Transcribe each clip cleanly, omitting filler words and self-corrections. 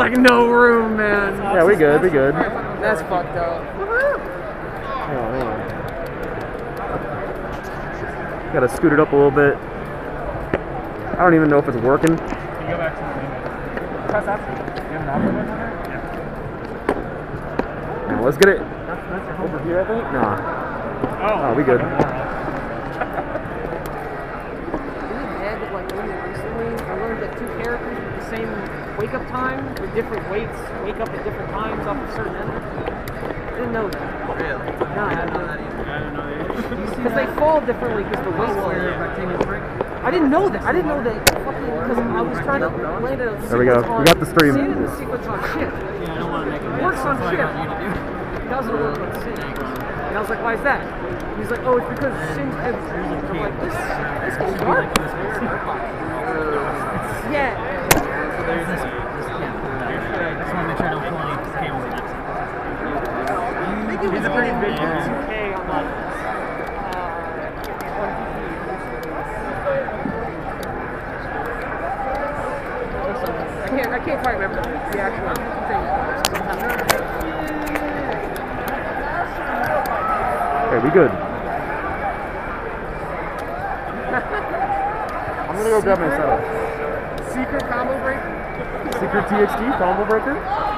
like no room, man. Yeah, we good, we good. That's fucked up. Hang on. Gotta scoot it up a little bit. I don't even know if it's working. Can you go back to the main menu? Press F. You have an option button on there? Yeah. Now let's get it That's your home. over here, I think. Nah. Oh, we good. Like recently, I learned that two characters with the same wake-up time with different weights wake up at different times off of certain enemies. I didn't know that. Really? No, I didn't know that either. I don't know either. Because they fall differently because the weights are rectangular brick. I didn't know that. I didn't know that fucking because I was trying to land a sequence. There we go. We got the stream. Sand in the sequence on shift. Yeah, I don't want to make It works on shift. It doesn't work on sync. And I was like, why is that? He's like, oh, it's because sync has. I'm like, this can work. Yeah. So there's this. I just want to make sure I don't pull any cables in that. I think it was pretty big. 2K on like. I can't quite remember the actual thing. Okay, we good. I'm gonna go grab my setup. Secret combo breaker? Secret TXT combo breaker?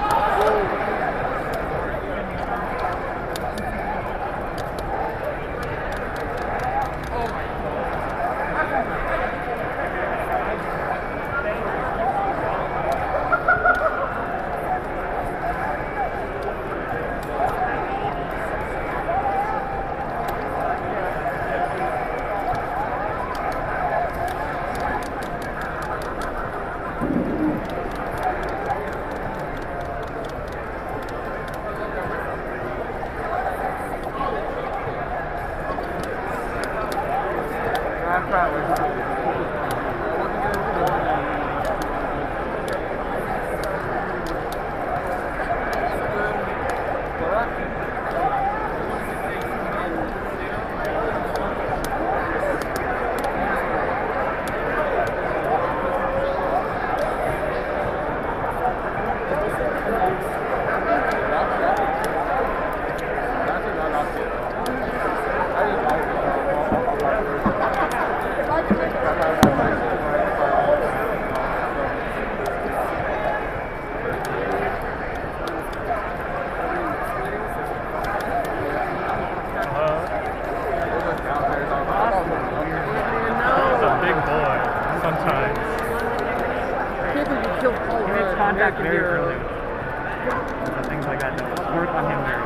Very early. So things like that don't work on him very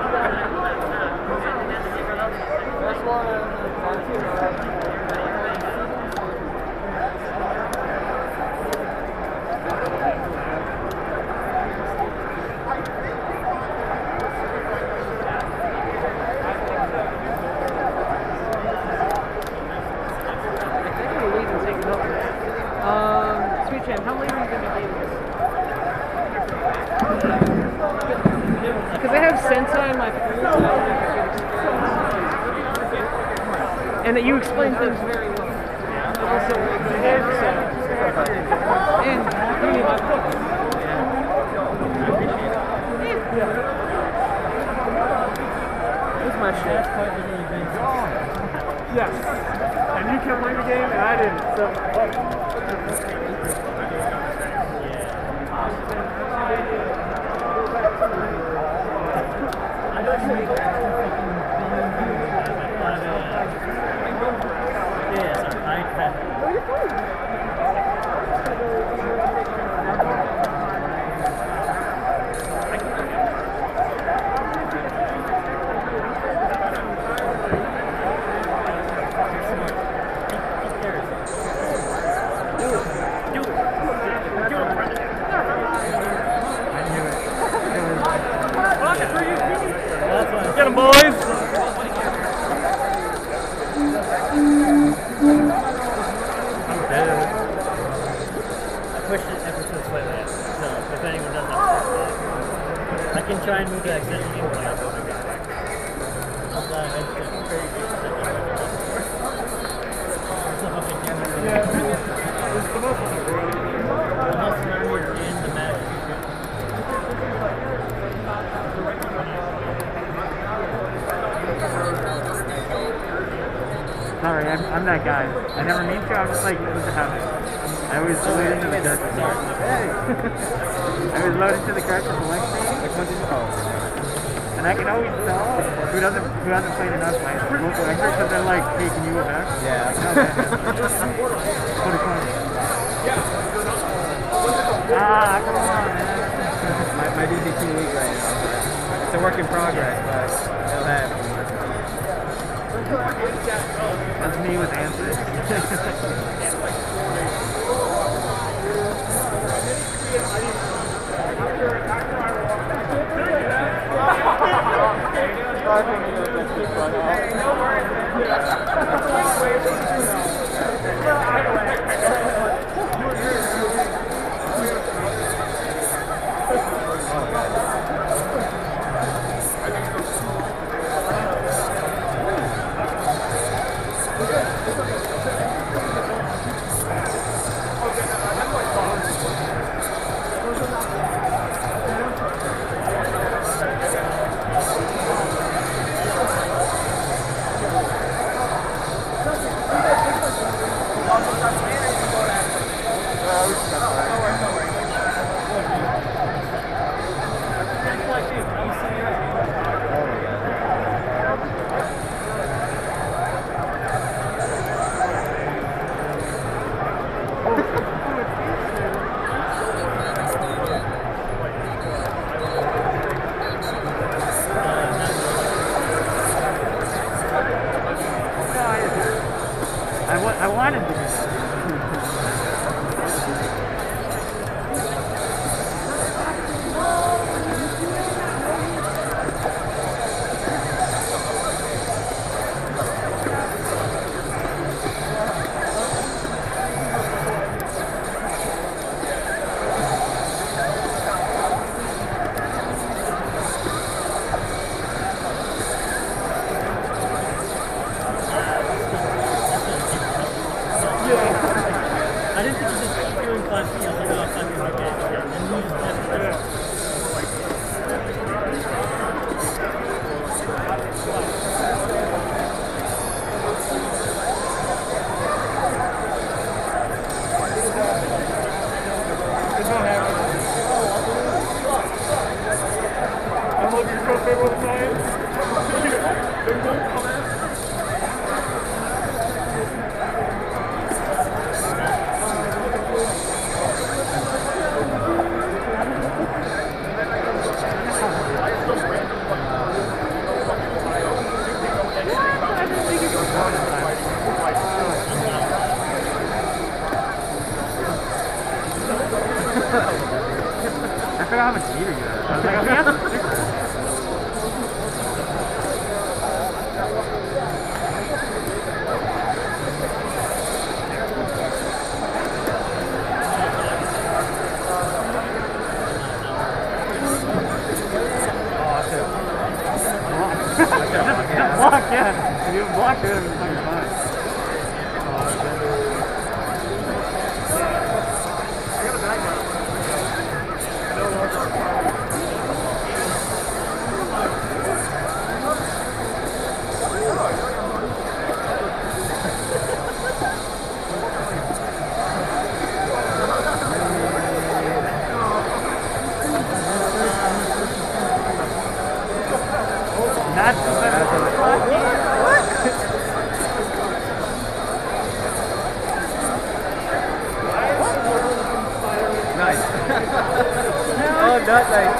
Sweet Jam, how late are you going to be doing this? Because I have Sensei in my pool, and that you explain things very well. Also, the head sound. And you need my book. Where's my shit? Yes. And you kept playing the game, and I didn't. So. Get him, boys! I'm dead. I pushed it ever so slightly, so if anyone does that, I can try and move the extension game when I go to get back. Yeah, it's the most unless you're in the match. sorry, I'm that guy. I never mean to, I'm just like, it was a habit. I always load into the character. Hey! I always load into the character selection. And I can always tell who hasn't played enough my local extra, because they're like, hey, can you go back? Yeah. Pretty funny. Ah, come on, man. My DC 2 week right now. But it's a work in progress, but it'll happen. That's me with answers. I wanted to do that. I didn't think you just keep doing class fields. I know it's not going to get shit. And you just have to I forgot how much meter you had. I was like, okay, that's block, yeah. If you block it, it's fucking fine. That's Nice. Oh, not nice.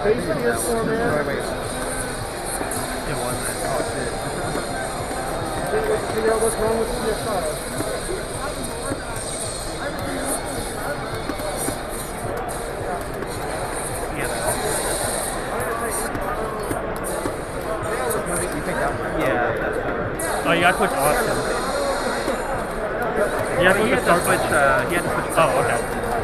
Wait. It wasn't. Oh shit. Figure out what's wrong with your car. Yeah, that's better. Oh, you gotta push Austin. You have to He had to start switch. He had to switch. Oh, okay.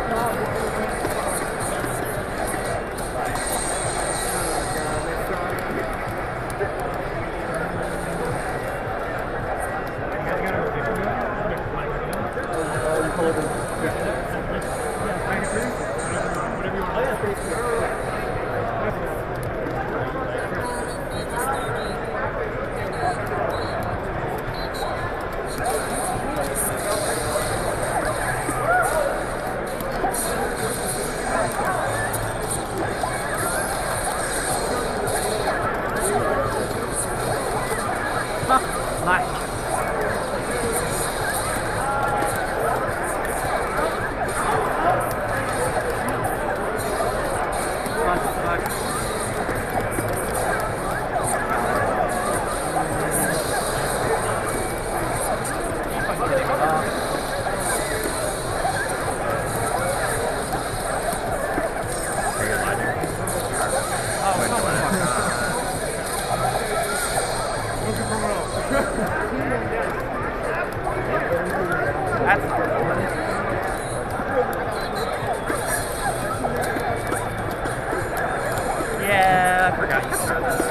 Yeah, I forgot you said that.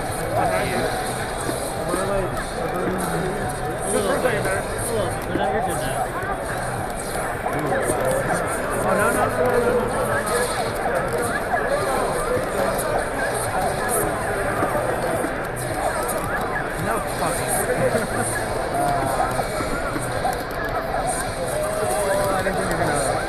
Oh no no no no no. No fucking. I didn't think you were gonna.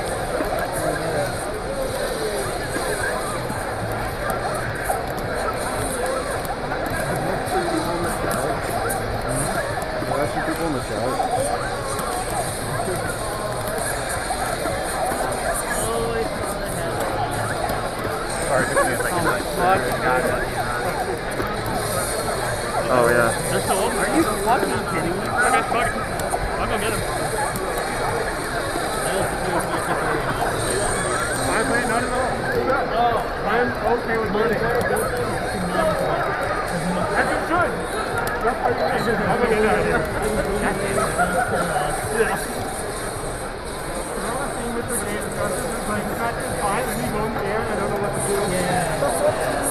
People in the show. Oh yeah. There's still one. Are you fucking kidding me? Okay, fuck it. I'll go get him. Not at all. I'm okay with winning. As you should. I'm gonna get out of here. Yeah. Mr. Gates is like, cut is fine, and he goes in the air, and I don't know what to do. Yeah.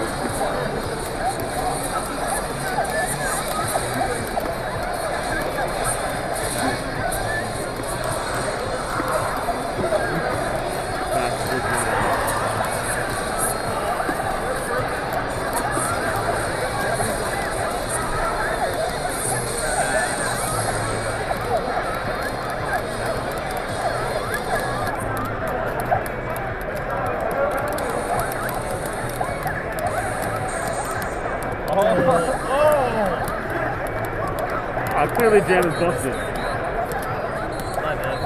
Clearly Jam is busted. My bad.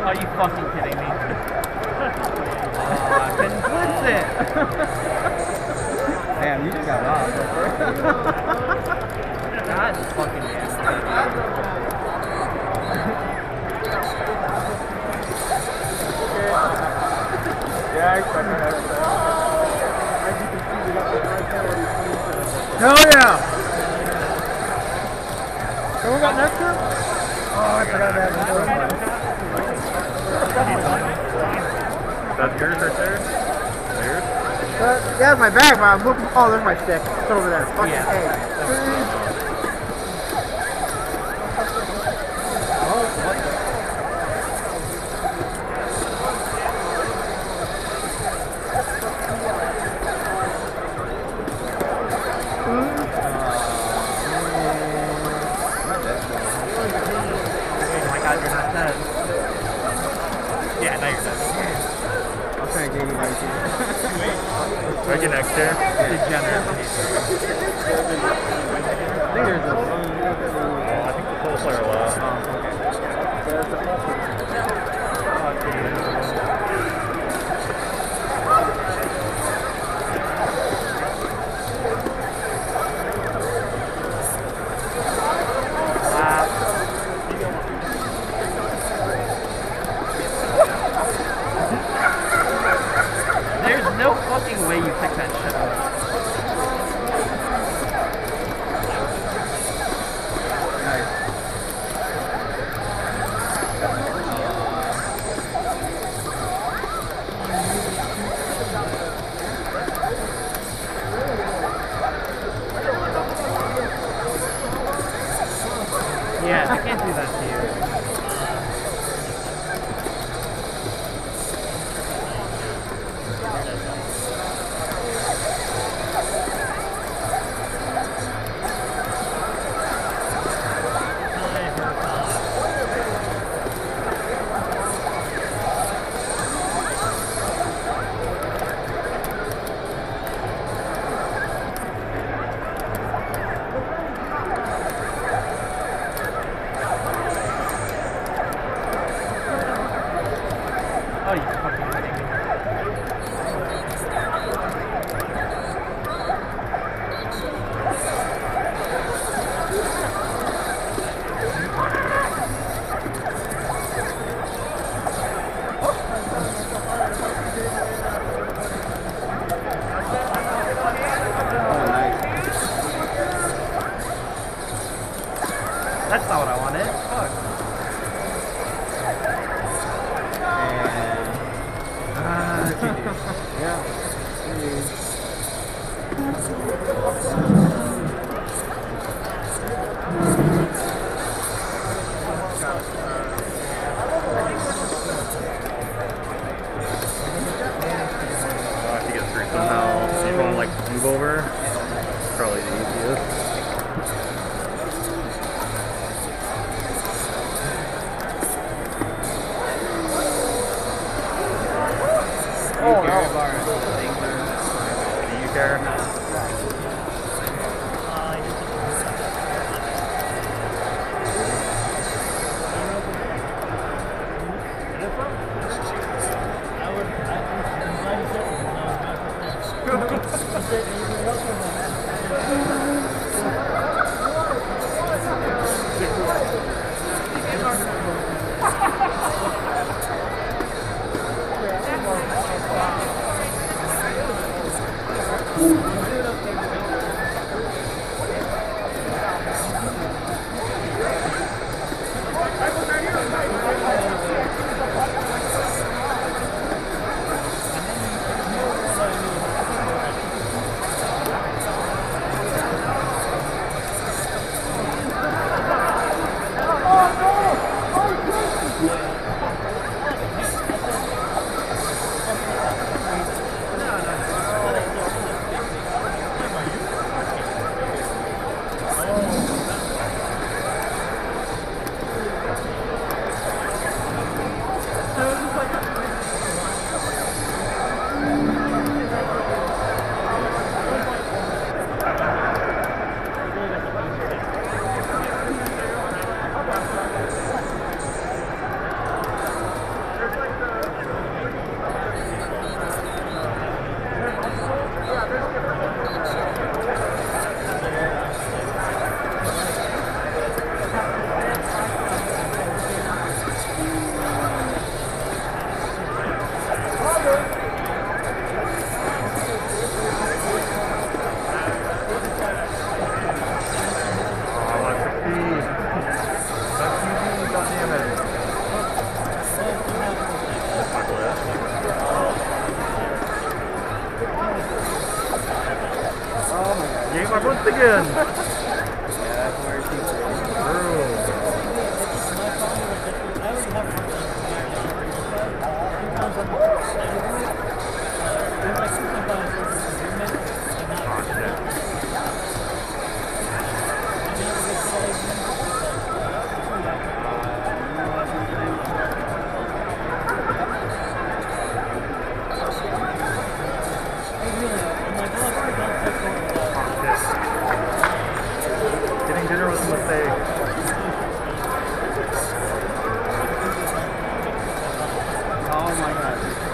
Are you fucking kidding me? I couldn't blitz it. Damn, you just got robbed. God fucking damn. Yeah, I expect that. Hell yeah! So we got next year? Oh, I forgot that. That's yours right there? Yours? Yeah, my bag, but I'm looking. Oh, there's my stick. It's over there. Fucking Yeah. A. Oh my god, you're not dead. Yeah, now you're dead. I'm trying to get you guys here. Right your next chair? Degenerate. I think there's a. I think the pulse are a lot. There's no fucking way you picked that shit up. Yeah, I can't do that to you. Oh, you fucking kidding me. That's not what I wanted. Fuck. I have to get through somehow. You want to like move over? Probably the easiest. Oh, no. Do you care? once again. Yeah, that's where she's Getting dinner was a mistake. oh my god.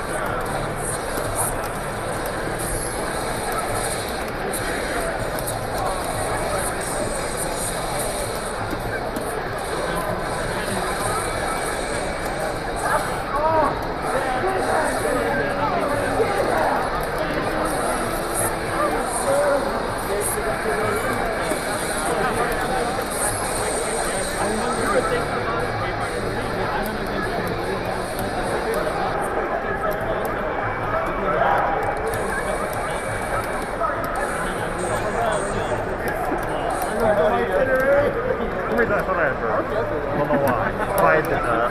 For some reason I thought I had burnt. I don't know why. Why I did that.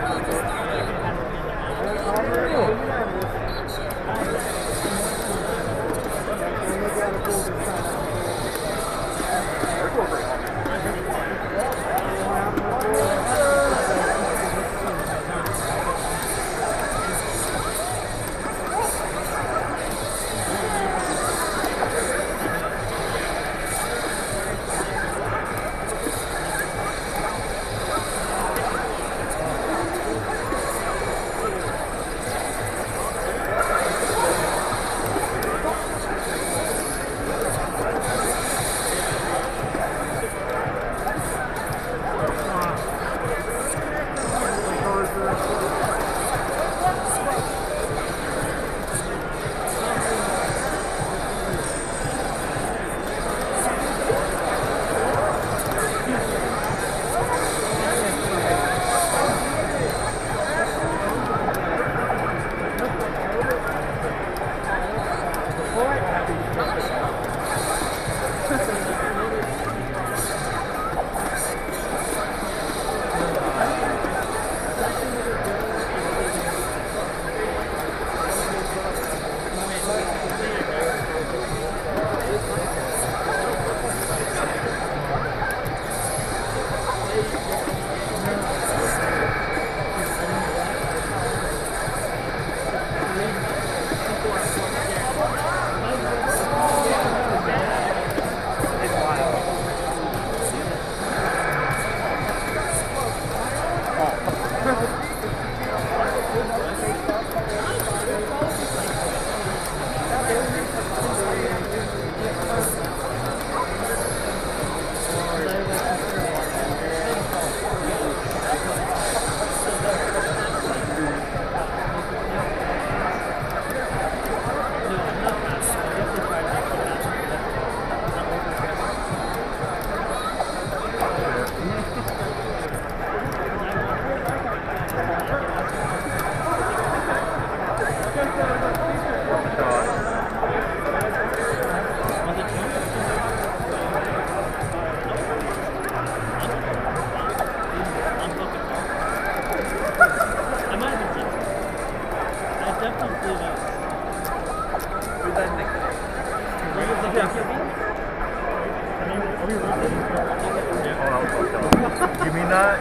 You mean that?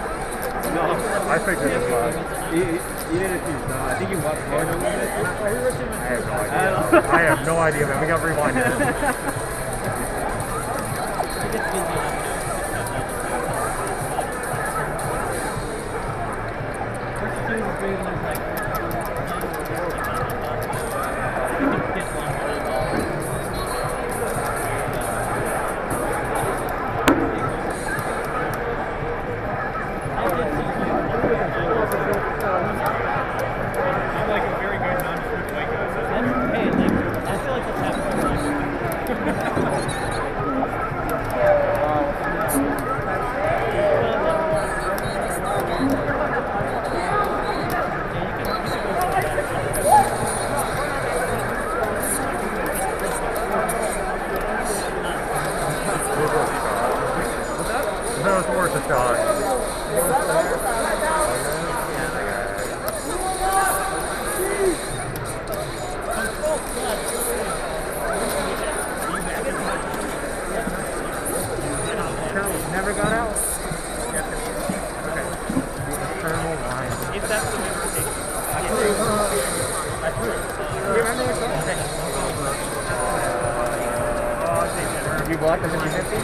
No. I figured this out. Even if you no, I think you watched more than one. I have no idea. I have no idea, man. We got rewind it. block the 50-50?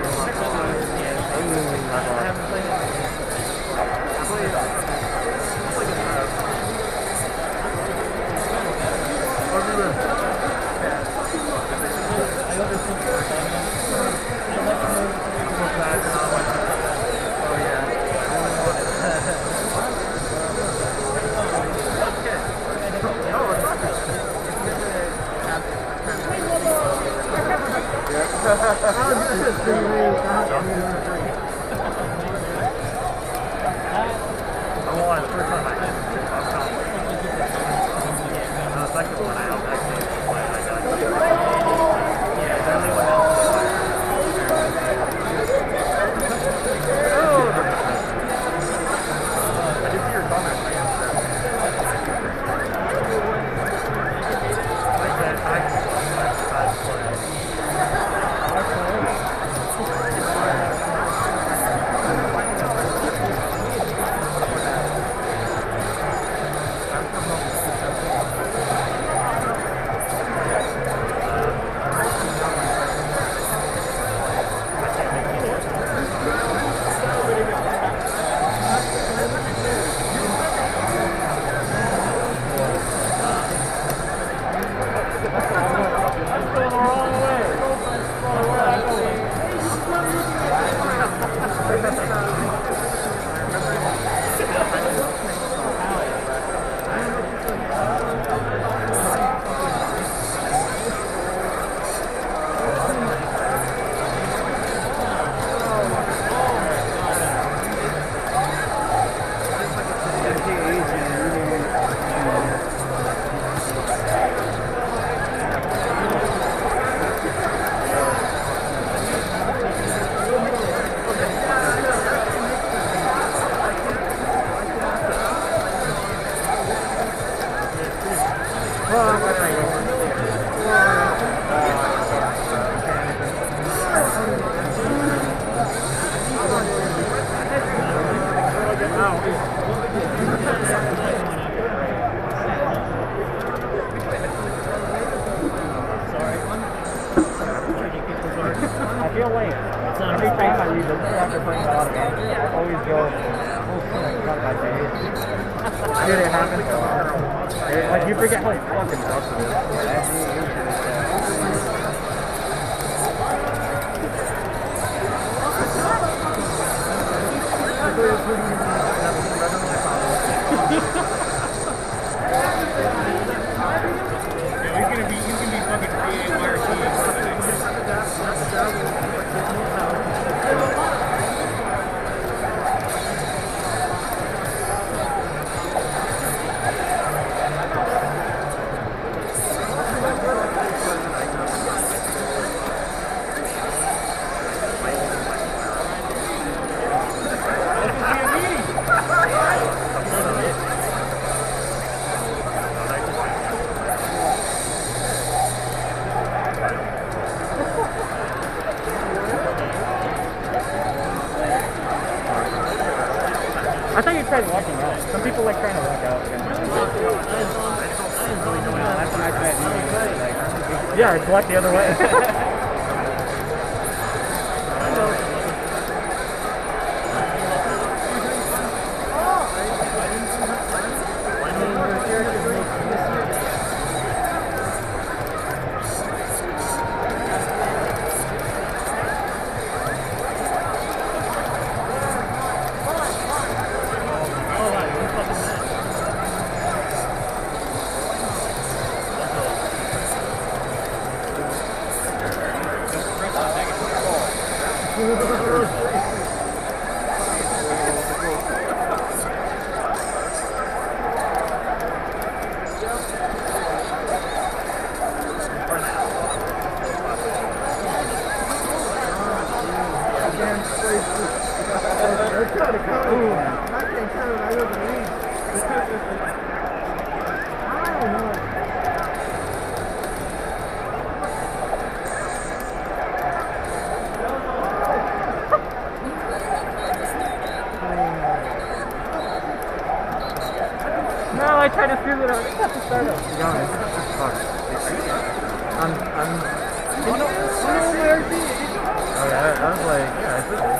Like, you forget how fucking sucks it You can be fucking I thought you tried walking out. Some people like trying to walk out. Yeah, it's walk the other way. No, I tried to screw it out. I got the startup. To be honest. Fuck. I'm. yeah, I was like, yeah, it's good.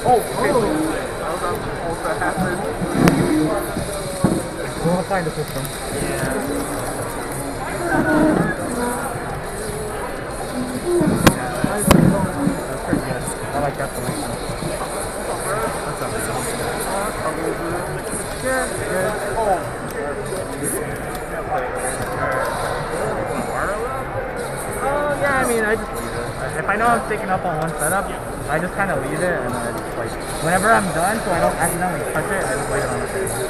Oh, okay. That was supposed to happen. We'll find a system. Yeah. That's pretty good. I like that solution. What's up? Good, good. Yeah, I mean, I just leave it. If I know I'm sticking up on one setup, I just kind of leave it, and I just like, whenever I'm done, so I don't accidentally touch it, I just leave it on the table.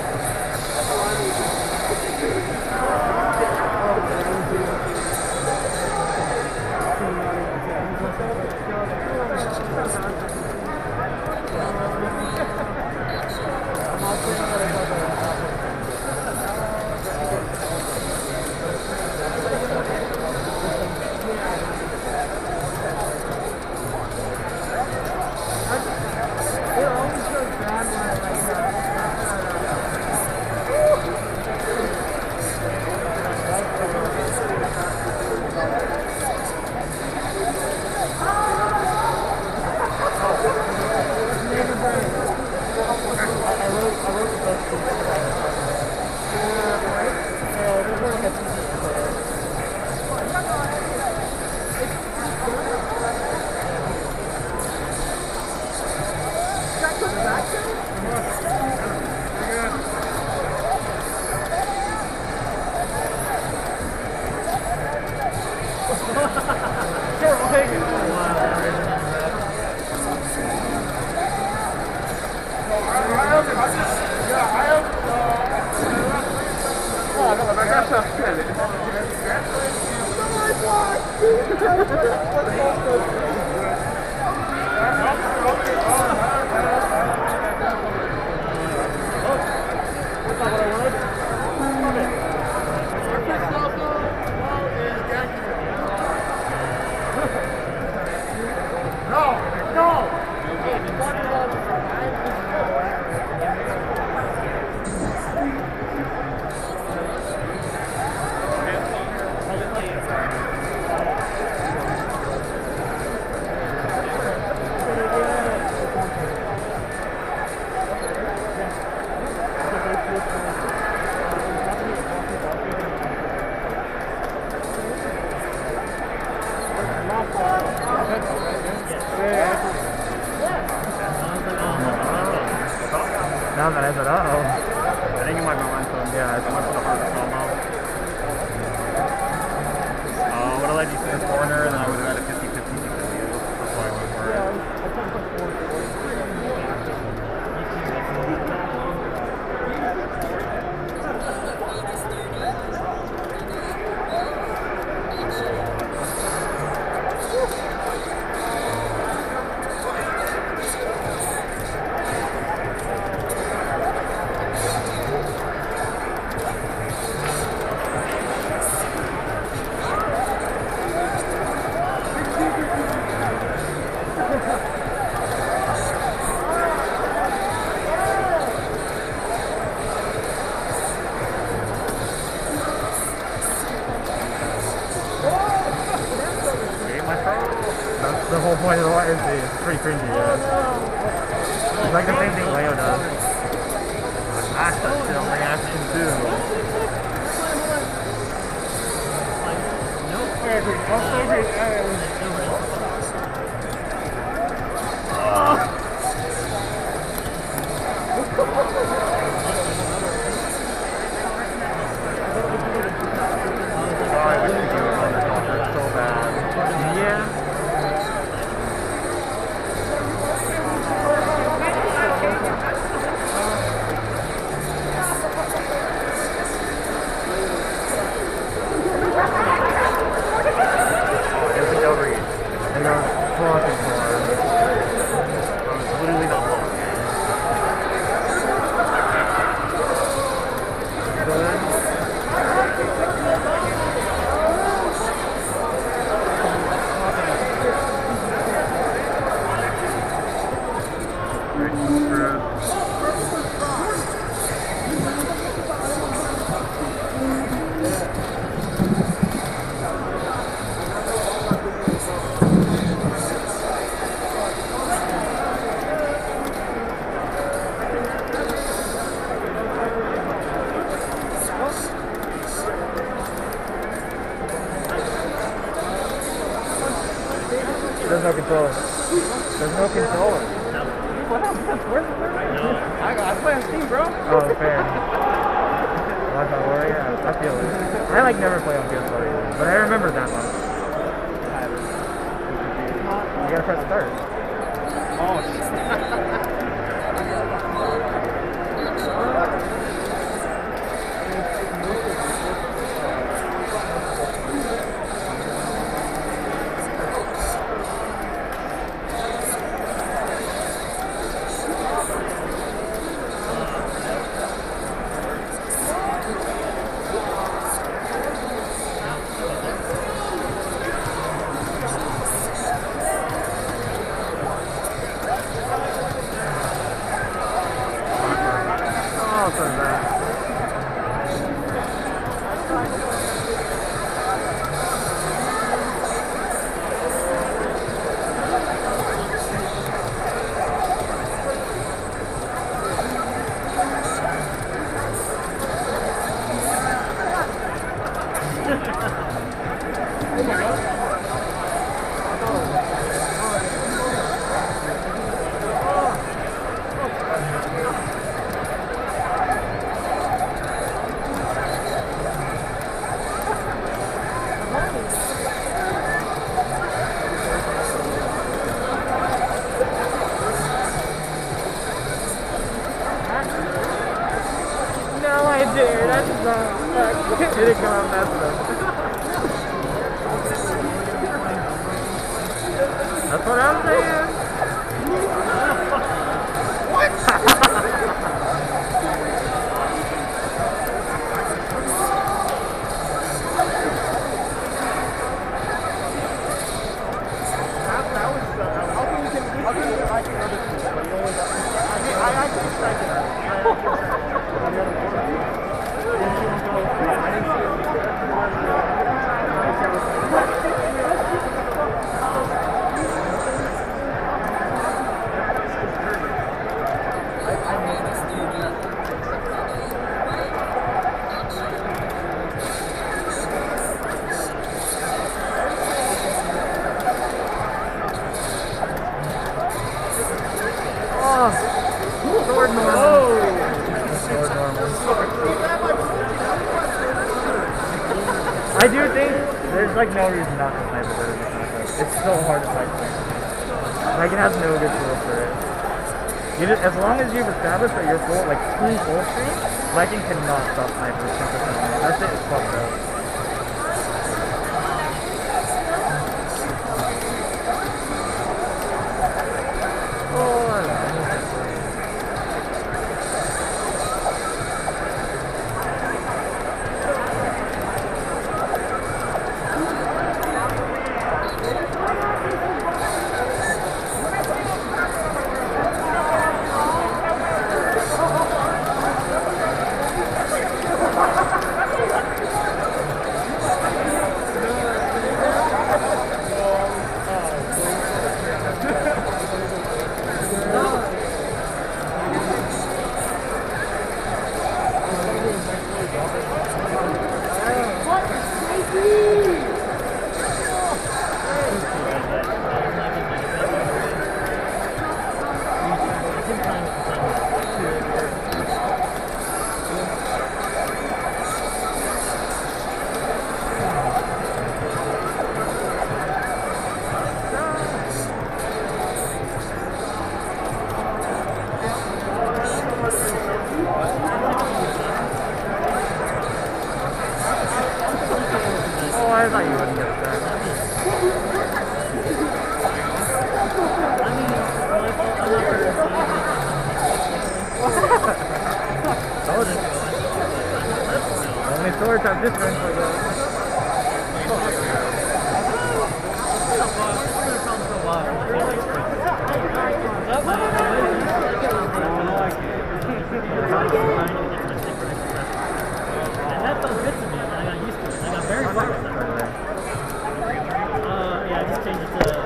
Now that is it. Uh-oh. I think it might be momentum. Yeah, it's much harder to come out. I would have led you to the corner, and then I would have had a 50-50 because of you. That's why I went for it. That's the whole point of the YMC. It's pretty cringy, yeah. It's like the same thing Leo does. That's that shit on reaction too. I wish we could run this offer so bad. Yeah. There's no controller. There's no controller. What happened? Where's the third? No. I play on Steam, bro. Oh, fair. Wi-Fi Warrior? Yeah, I feel it. I like never play on PS4 either, but I remember that one. You gotta press start. Oh, shit. Did it come out messing That's what I'm saying. I do think there's like no reason not to play with it in the concept. It's so hard to fight things. Like it has no good tools for it. You just, as long as you've established that you're full, like full screen, Viking cannot stop snipers consistently. That's it, it's fucked up. I thought you wouldn't get that. Only swords have different for those. And that felt good to me, and I got used to it. I got very far with that. Yeah, I just changed it to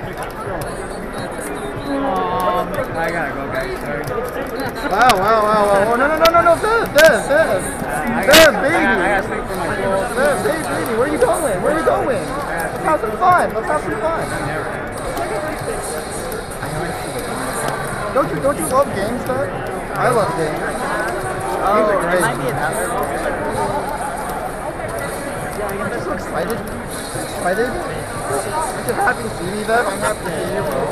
I gotta go, guys. Sorry. Wow. Oh, no. Bev, baby. I gotta sleep for my soul. Bev, baby. Where are you going? Let's have some fun. Don't you love games, though? I love games. Games are It great. might be another. I'm so excited. Excited? You're just happy to see me, Bev. I'm happy to see you, bro.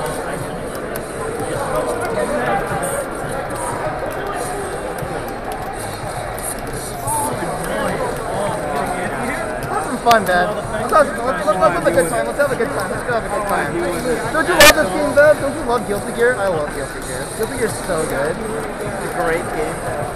Have some fun, Bev. Let's have a good time. Let's have a good time. Let's have a good time. Don't you love this game, Bev? Don't you love Guilty Gear? I love Guilty Gear. Guilty Gear's so good. It's a great game.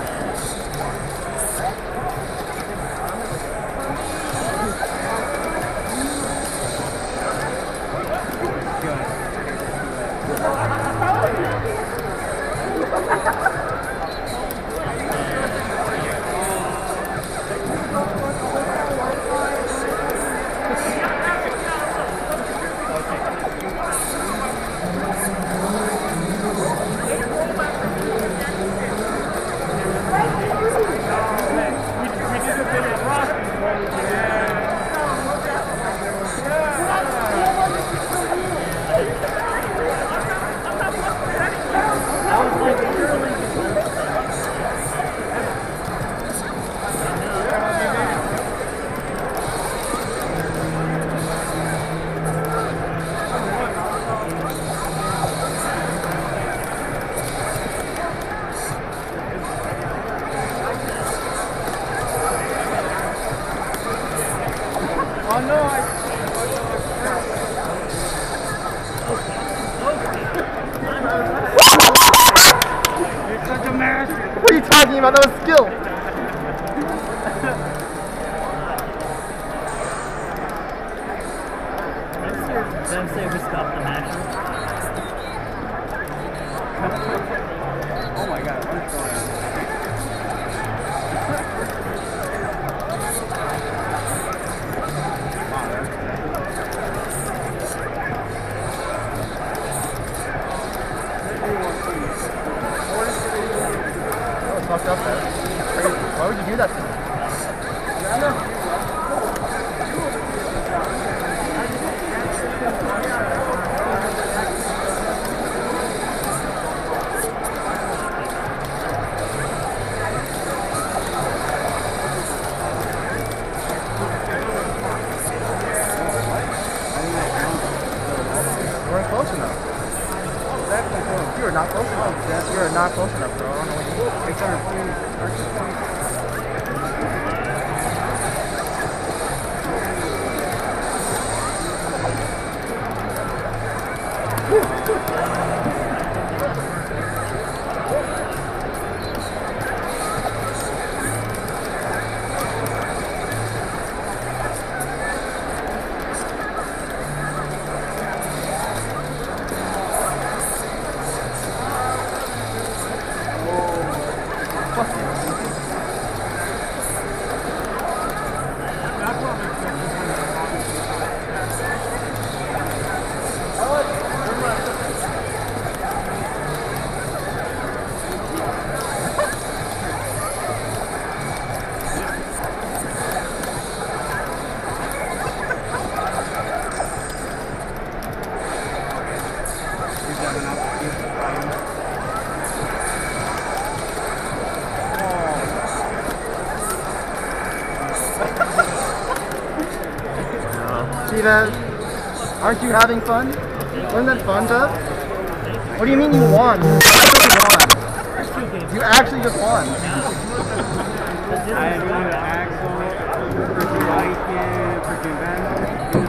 What are you talking about? That was skill. Then say we stop the match. Oh my god, what's going on? That was fucked up, man. Crazy. Why would you do that to me? You weren't close enough. You are not close enough. You are not close enough, bro. I don't know what you mean. 7. See that? Aren't you having fun? Wasn't that fun, Bev? What do you mean you won? You actually won. You actually just won. I had won to Axel, freaking Viking, freaking Vandal.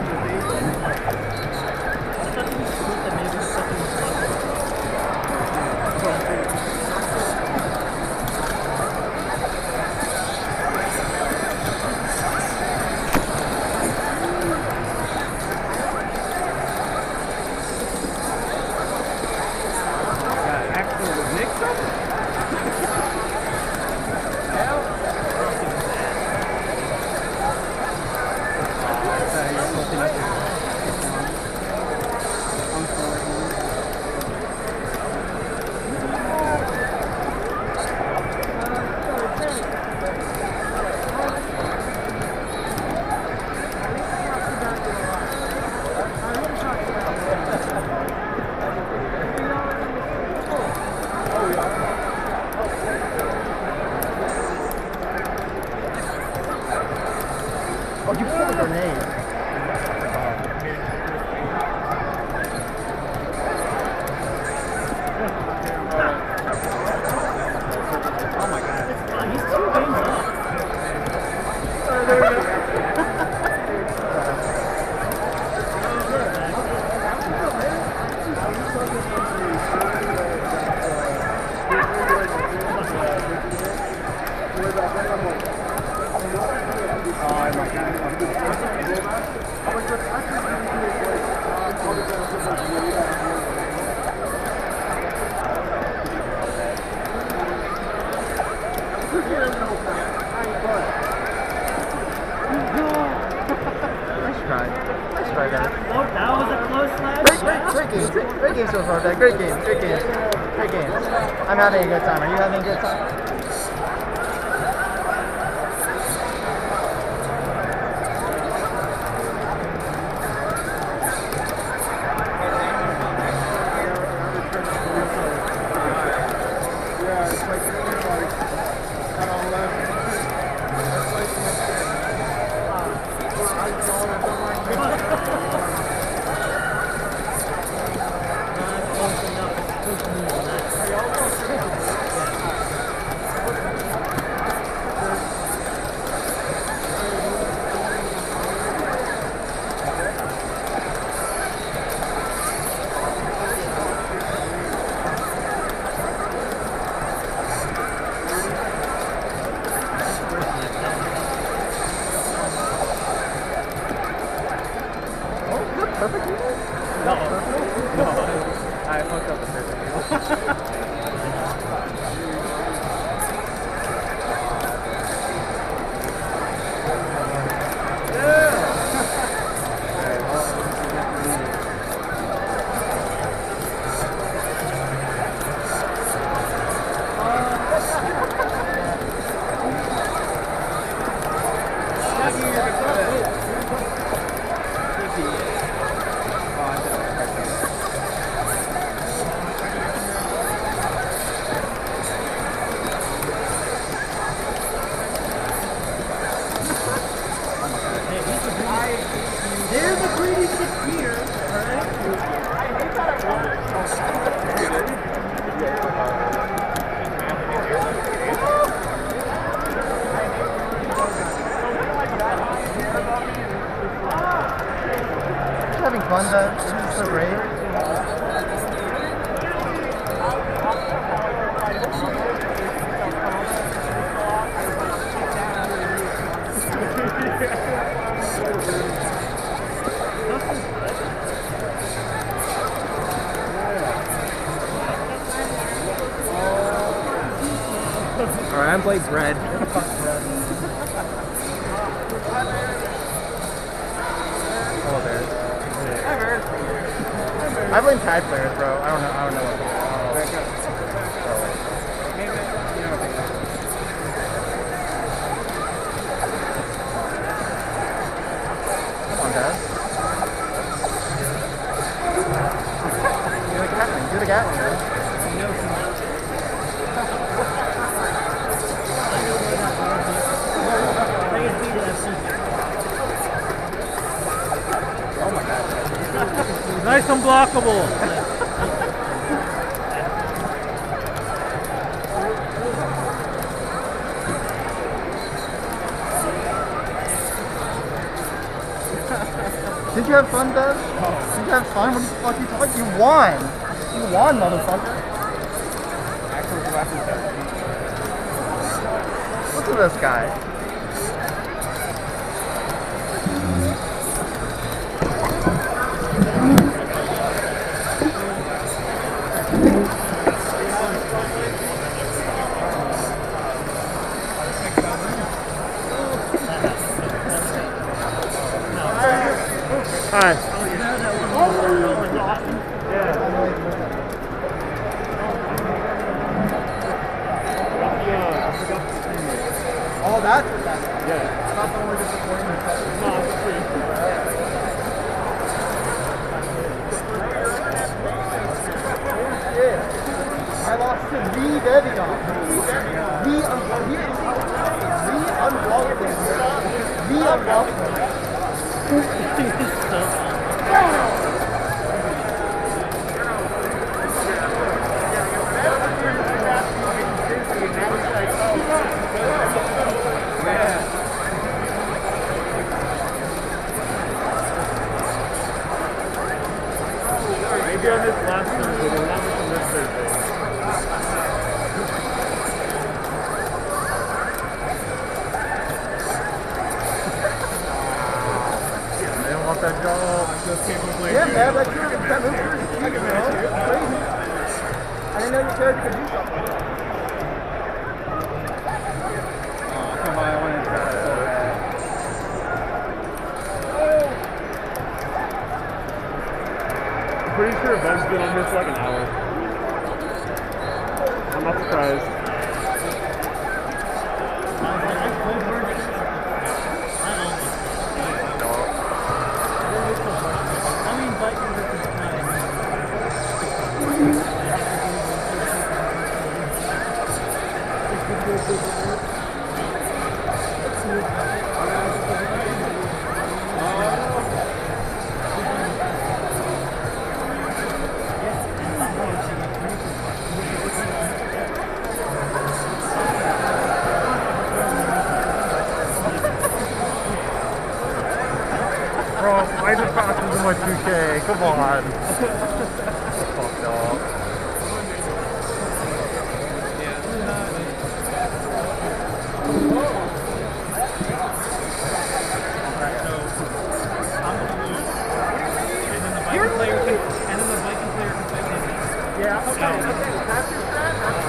great games. Great games so far, Beck. Great games. Great games. Great games. I'm having a good time. Are you having a good time? Perfect eagle? No. I fucked up the perfect eagle. There's a greedy here, alright? Having fun, though. This is so great. Alright, I'm Blake's red. Hello, Bears. Hi, Bears. I blame tag players, bro. I don't know what to do. Come on, guys. Do the Gatling. Do the Gatling, guys. Oh my god. Nice unblockable. Did you have fun, Bev? Did you have fun? What the fuck are you talking? You won! You won, motherfucker! Look at this guy. Hi. Oh, that's what that is. Yeah. Not the only disappointment. I lost to V Devion. V unblockable. Maybe on this last one, but we're not on this Thursday. I don't want that job. I just can't play. Yeah, man, that move is cute, bro. Crazy. I didn't know your character could do something. Oh, come on, I wanted to try so bad. pretty sure Ben's been on here for like an hour. I'm not surprised. Bro, why is it faster than my 2K? Come on. Fuck dog. Yeah, okay. That's your strat.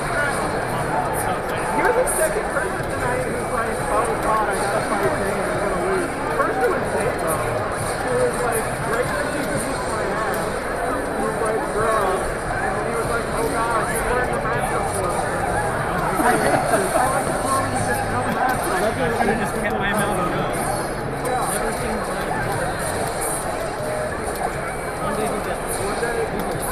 You're the second person tonight who's like, oh god, I gotta fight thing and I'm gonna lose. First one was Dave, who was like, right when he could beat my ass, he was like, girl, and then he was like, oh god, you learned the matchup for us. I hate this. I like the phone, you just no matchup. I could have just kept my mouth and go. Yeah. Never seen that. One day we get this. One day we will.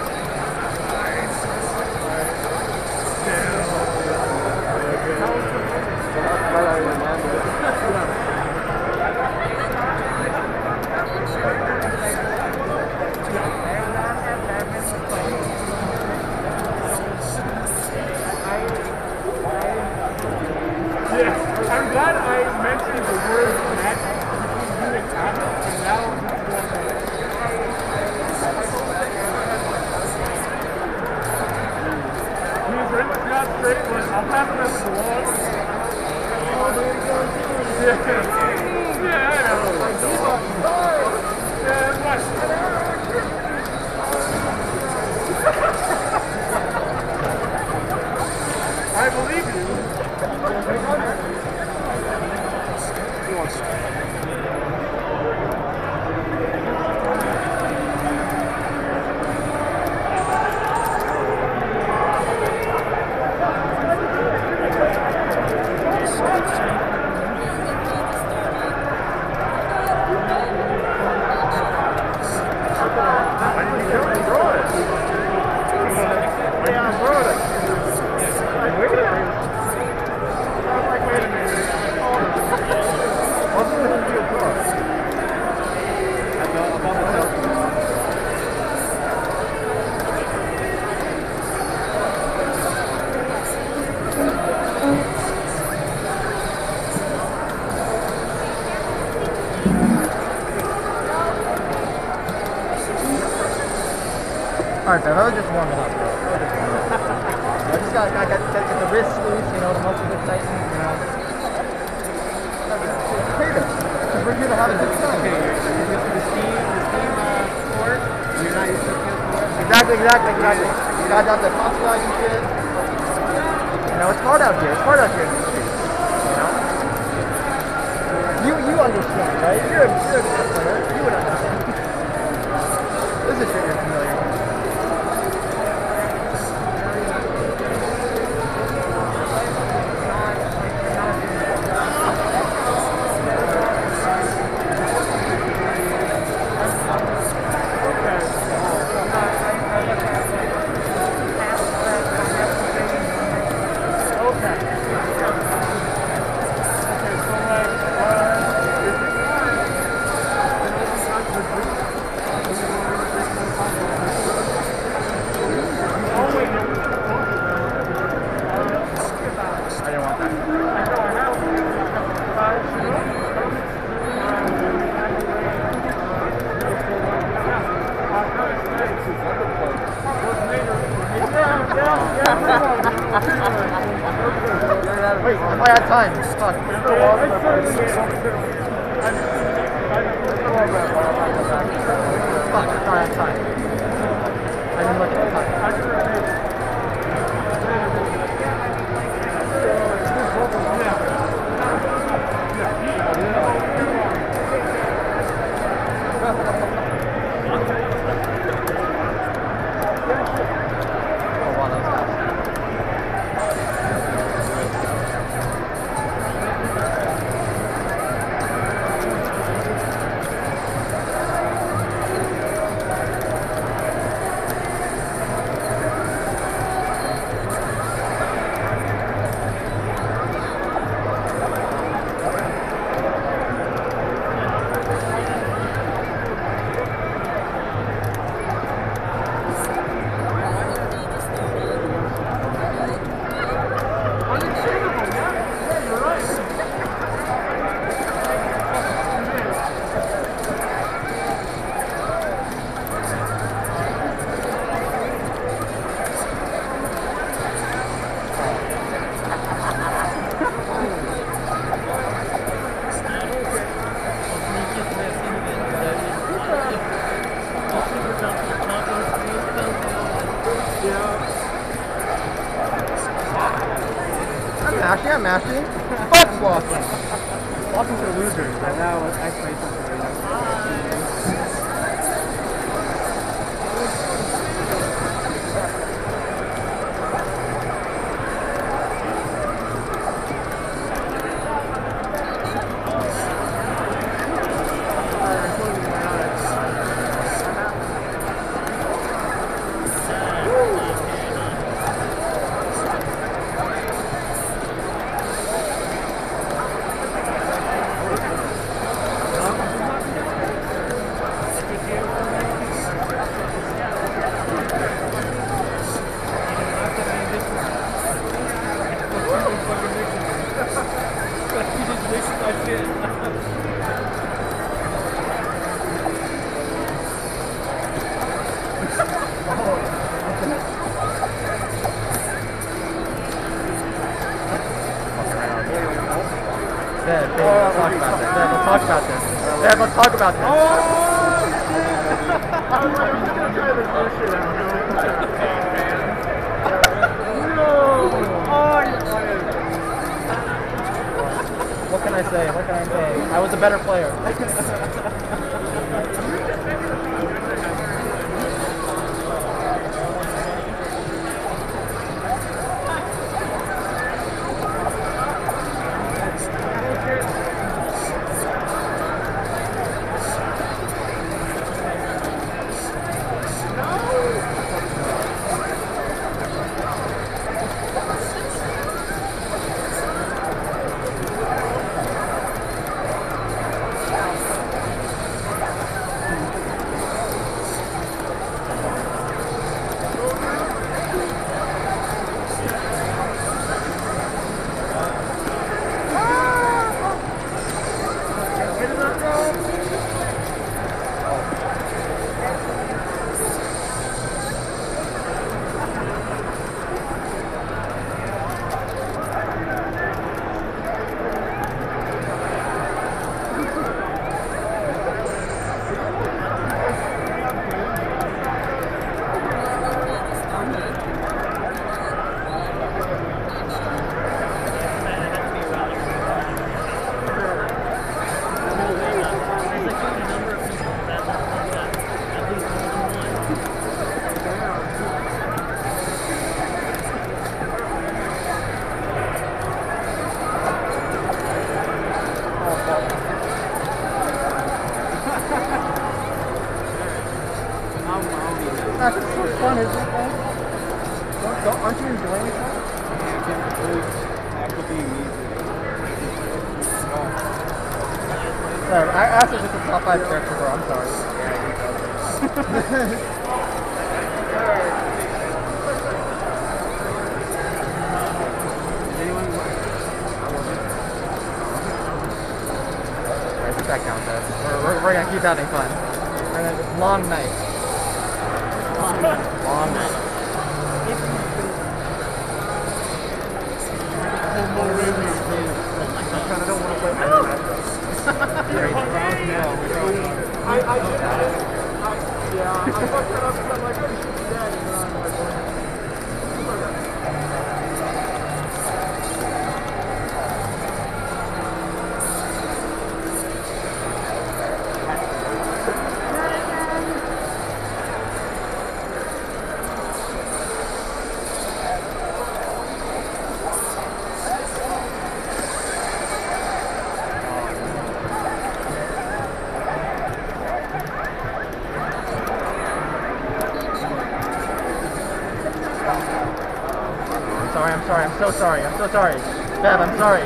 I'm glad I mentioned the word match between you and Adam, and now it's going to. He was pretty much not straight, but I'll pass it as a belong. Yeah, I know. Yeah, it's fine. I believe you. Alright, man, I was just warming up, bro. I just gotta get the wrists loose, you know, the muscles are tightened, you know. Freedom. Because we're here to have a good time. Okay, you're used to the steam sport. You're not used to the field sport. Exactly. You guys out there hot-flagging shit. You know, it's hard out here. It's hard out here in the streets. You know? You understand, right? You're a good player. You would understand. This is shit you're familiar with. Wait, if I had time, fuck. Fuck, if I had time. I didn't look at the time. Yeah, Matthew. Fuck walking. Welcome to the losers, but now I play something. Dad, let's talk about this. I was like, I'm just gonna try this bullshit out. No! Oh, you're playing. What can I say? What can I say? I was a better player. That's so fun, isn't it, guys? Aren't you enjoying it? Sorry, I asked if it's a top 5 character, bro. I'm sorry. Alright, sit back down, Dad. We're gonna keep having fun. Long night. Long night. I kind of don't want to play my Yeah, I fucked it up because I'm like, oh, you should be dead. And then I'm like, I'm so sorry. Bev, I'm sorry.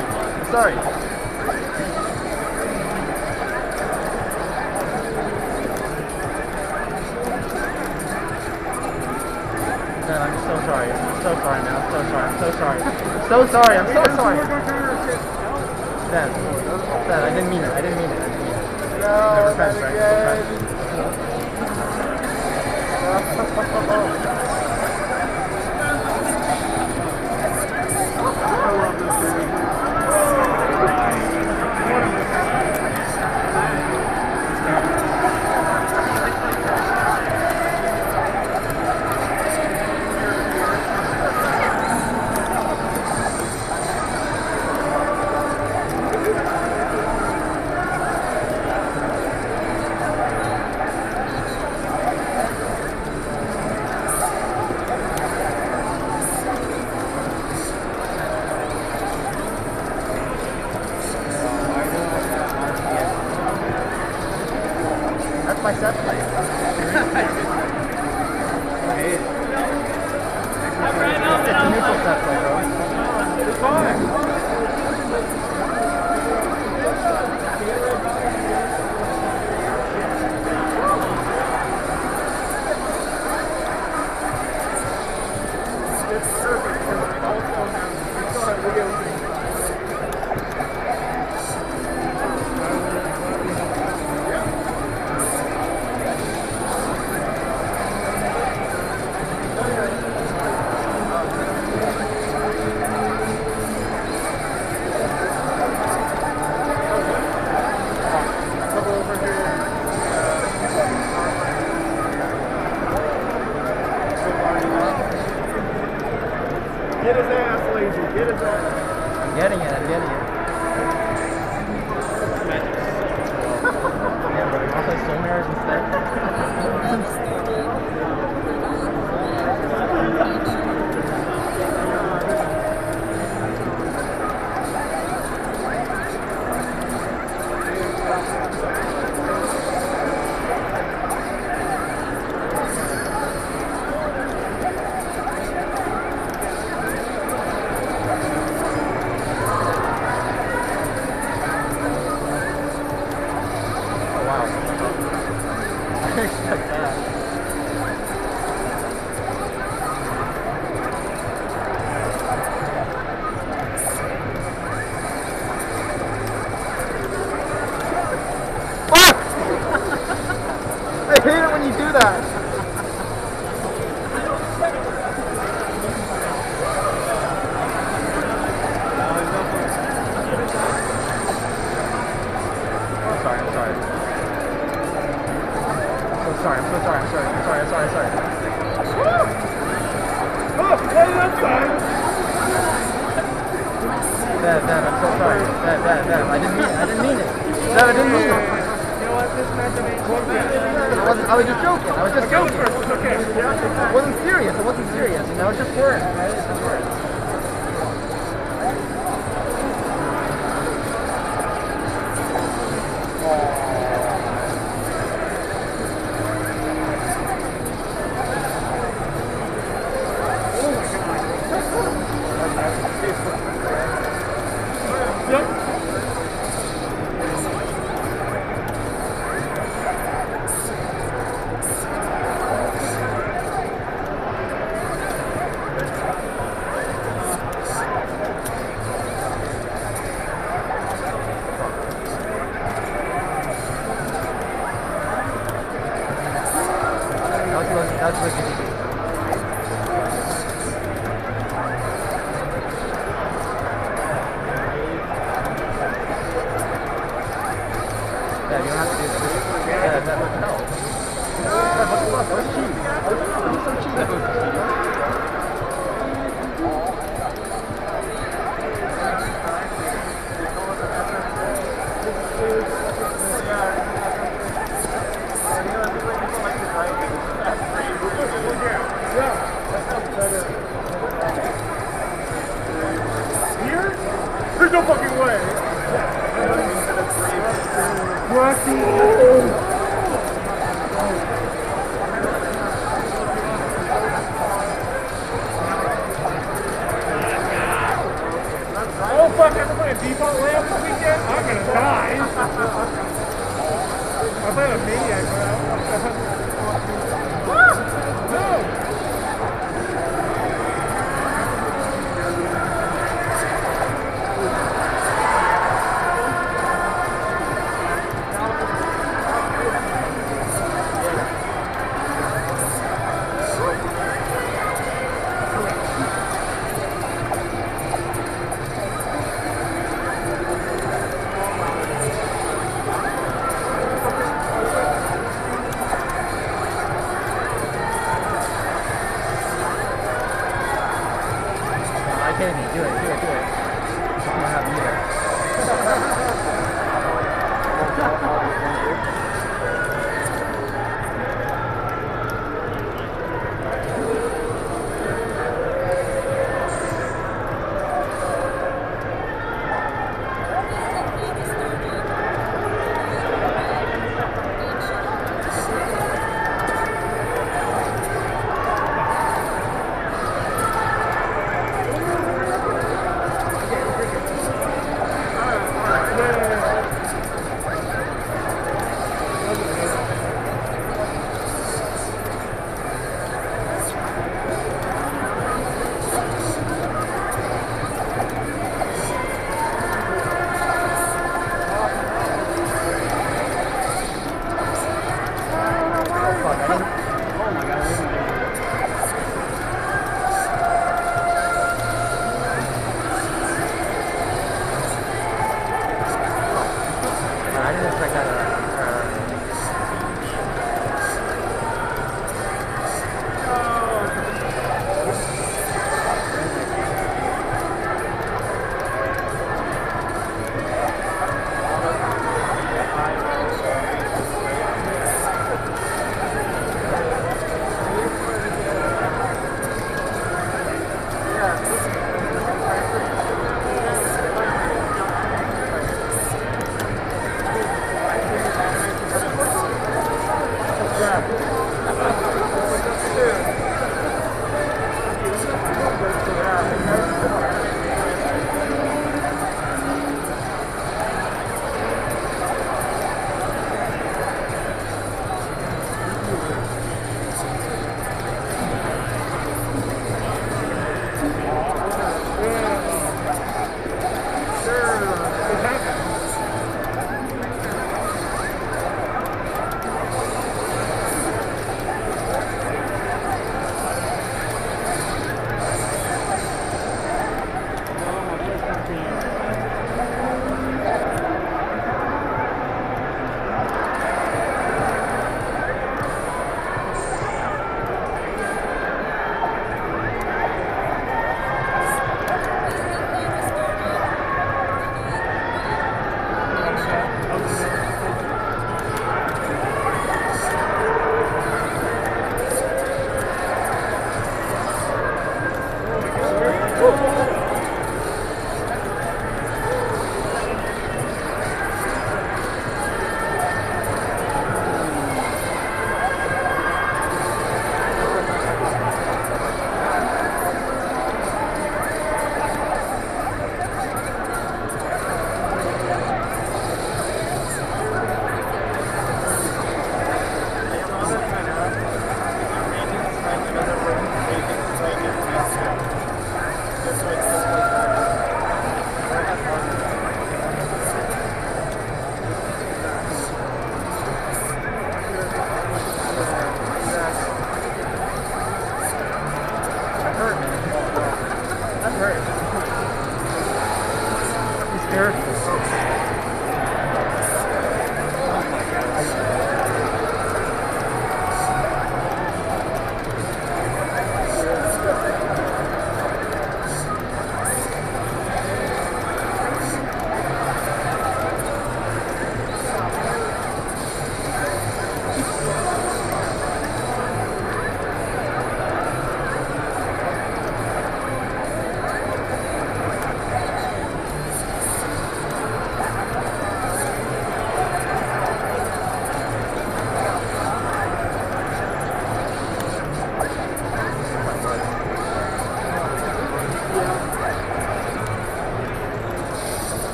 Dad, I'm so sorry. I'm so sorry, man. I'm so sorry. Dad, I didn't mean it. Never friends, right? I love this game. Get his ass, lazy. Get his ass. I'm getting it. I'm getting it. Yeah, bro. You want to play Soul Mirrors instead? I hate it when you do that. I'm sorry. I'm so sorry. Oh, hey, that's fine. Dad, I'm so sorry. Dad, I didn't mean it. Dad, I didn't mean it. You know what? This match ain't close. I was just joking. Go first. It's okay. Yeah. It wasn't serious. You know, it's just words, right? It's just words. That's what you do. Yeah, you don't have to do this. Yeah, that would help. What the fuck? That was cheap. That was so cheap. That was Here? There's no fucking way. Oh fuck, I'm playing default lamp this weekend? I'm gonna die. I'm playing a maniac, bro. No! I can't even do it. Do it. I don't have either.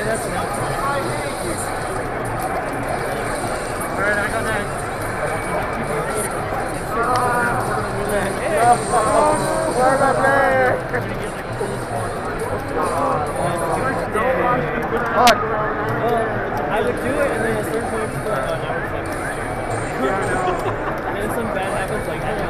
that's enough. Alright, I go next. Where's my player? Fuck. I would do it, and then at a certain point, just be like, oh, now we're just like, and then something bad happens, like, I don't know.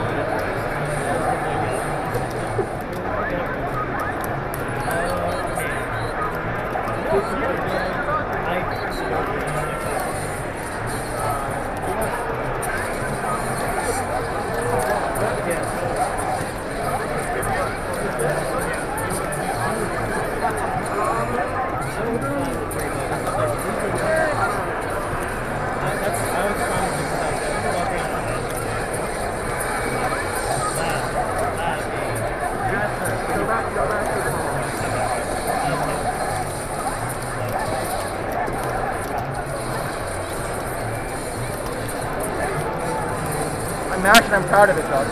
I'm actually, I'm proud of it, though.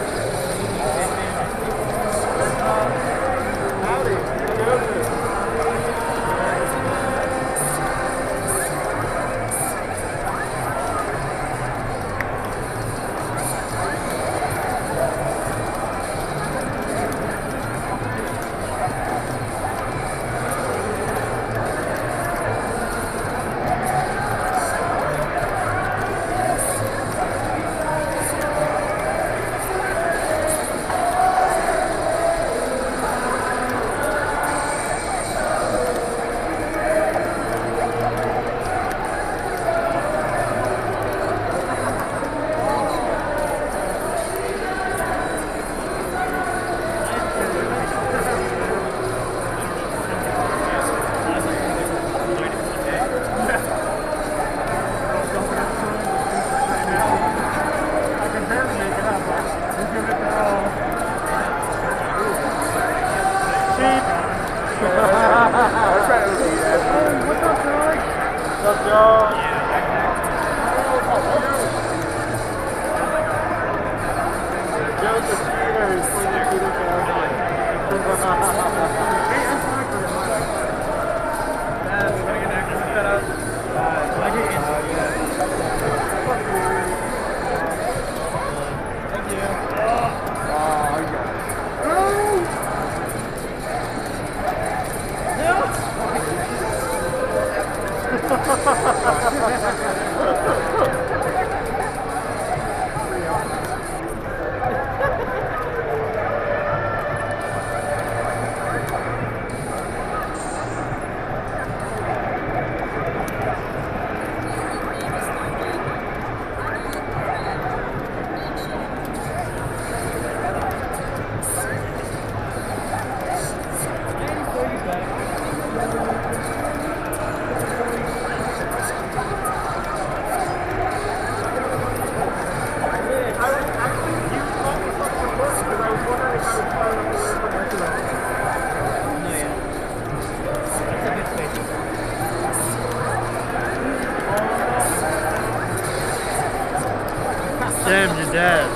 Damn, you're dead.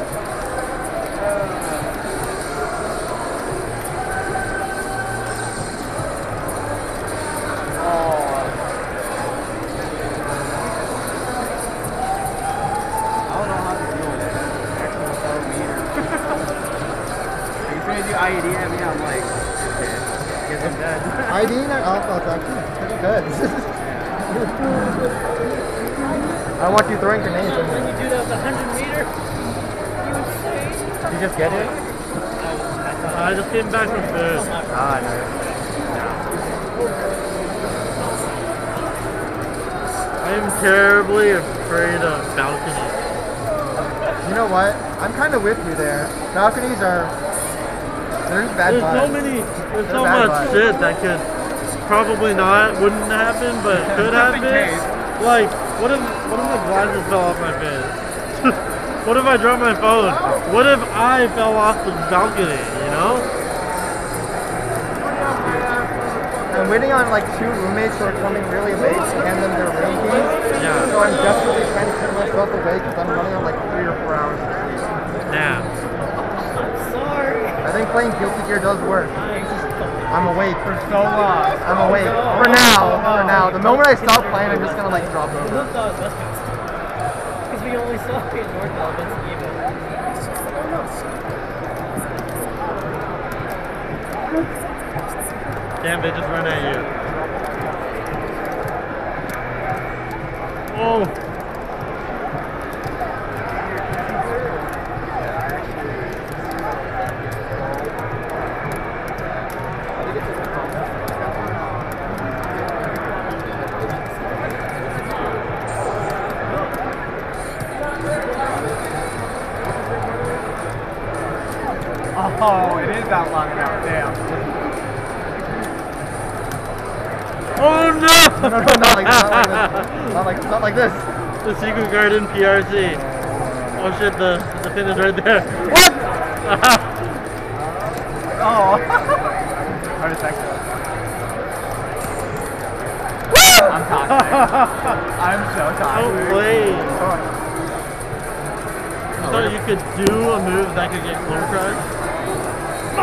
IED at me, I'm like, Guess I'm dead. ID and alpha, it's actually pretty good. I don't want you throwing grenades at When me. you do that with 100 meter, you would say. You just get it? I just came back from food. Ah, no. I am terribly afraid of balconies. You know what? I'm kind of with you there. Balconies are... There's bad There's vibes. there's so bad much vibes. shit that could probably wouldn't happen, but could happen. Like, what if my glasses fell off my face? What if I dropped my phone? What if I fell off the balcony, you know? I'm waiting on like 2 roommates who are coming really late to hand them their room keys. Yeah. So I'm desperately trying to put myself away because I'm running on like 3 or 4 hours of sleep. Yeah. Sorry. I think playing Guilty Gear does work. I I'm awake. For so long. I'm awake. For now. For now. The moment I stop playing, I'm just gonna like drop We over. looked on West Coast. Because we only saw it in North Elements and Evo. Damn, they just run at you. Oh! Oh, it is that long now. Damn. Oh no! No, not like this. Not like this. The Secret Garden PRC. Oh shit, the pin is right there. What? Oh. Heart attack. I'm toxic. I'm so No toxic. way. I thought you could do a move that could get clear crush. I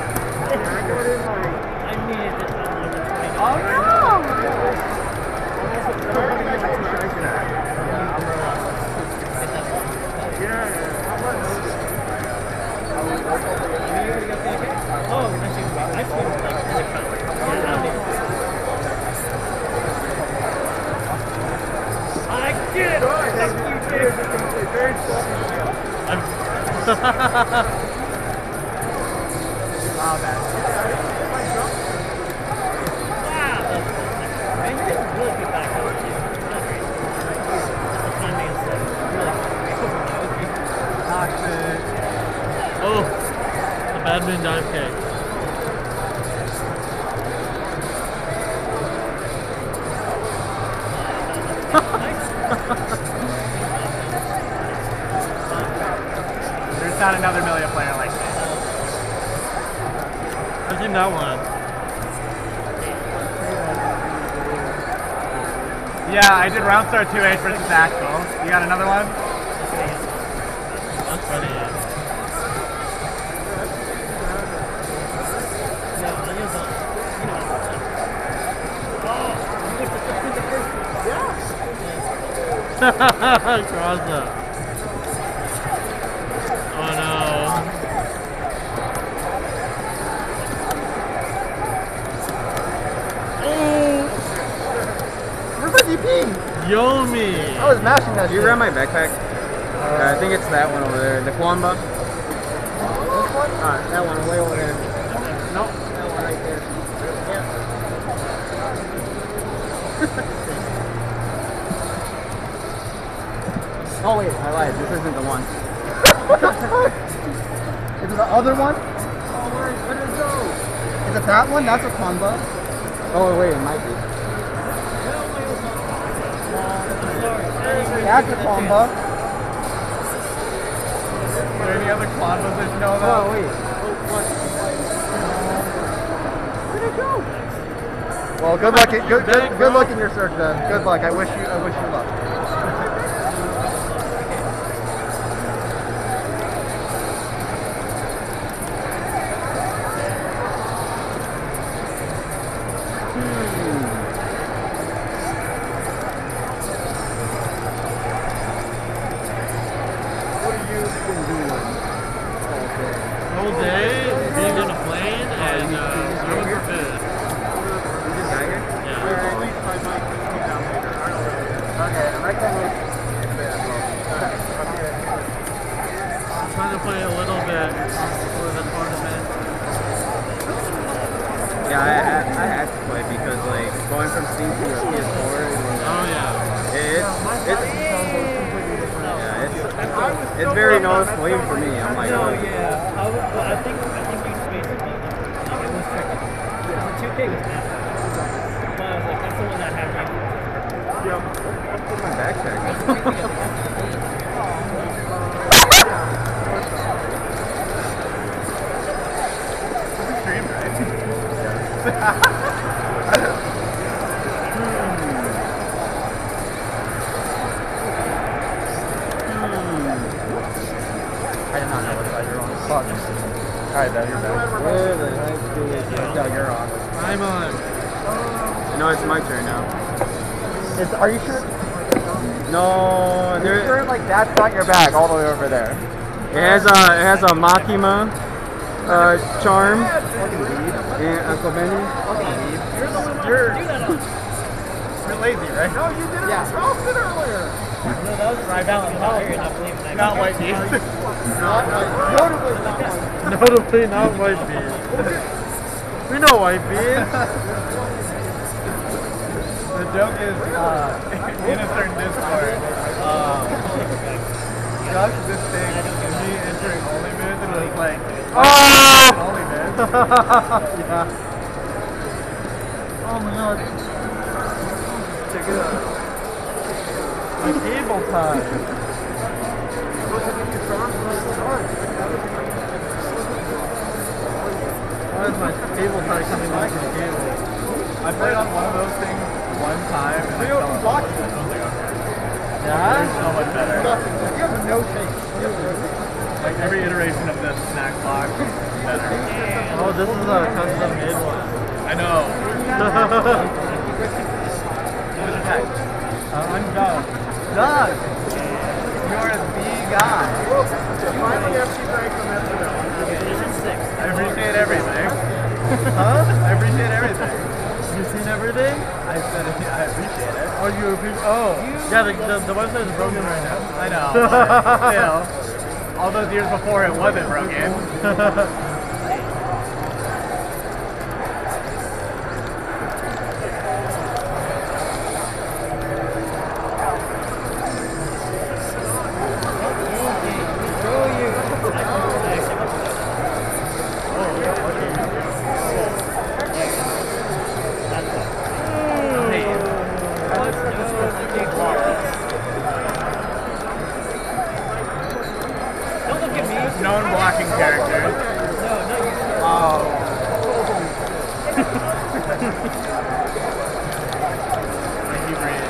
needed this. Oh no! Oh, actually, I feel like really fun. I did it! Thank you, dude. Very selfish. Wow, man. Wow, that's man, you're getting really good back over here. Not great. The timing is really Toxic. Oh, the badminton dive kick. There's not another Melia player like this. I've seen that one. Yeah, I did Roundstar 2H versus Axel. You got another one? That's funny. Cross up. Oh no. Where's my DP? Yomi. I was mashing that. Do you shit. grab my backpack? I think it's that one over there. The Kwamba. This one? That one way over there. Nope. That one right there. Oh wait, I lied. This isn't the one. Is it the other one? Oh, where did it go? Is it that one? That's a combo. Oh wait, it might be. That's a combo. Are there any other Klonbas that you know about? Oh wait. Well, good luck. Good luck in your search, then. Good luck. I wish you luck. Whole day being on a plane and going for food. Yeah. Okay, I can wait. I'm trying to play a little bit for the tournament. Yeah, I had to play because like going from Steam to PS4 Oh yeah. it's very noticeable even for me. I'm like, No, oh, yeah. I think you basically it was tricky. The 2K was bad. But I was like, that's the one that had me. put my backpack. Stream, right? I did not know what you're on. Fuck. Alright, then. you're back. Where the heck is No, you're on. I'm on. No, it's my turn now. Are you sure? No, Are you sure like that's not your bag all the way over there? it has a Makima charm and a Kobeni. You're lazy, right? No, you did it in Charleston earlier. No, that was my balance. You're not believing that. Not white beef. Notably not white bees. We know white bees. The joke is, in a certain Discord, Josh this thing, and me entering Only Mids, and it was like, Only Mids. Yeah. Oh my god. Check it out. My cable tie. Why is my cable tie coming back to the cable? I played on one of those things one time, and I fell in love with it. I was like, okay, Yeah? it's so much better. You have no taste. Like, every iteration of this snack box is better. Oh, this is a custom made one. I know. I'm Doug. Doug! You're the guy. Finally, FC break from yesterday. I appreciate everything. Huh? I appreciate everything. You seen everything? I said I appreciate it. Oh, you appreciate? Oh, yeah. The website is broken right now. I know. But still, all those years before it wasn't broken. Known blocking characters. Thank you, Brandon.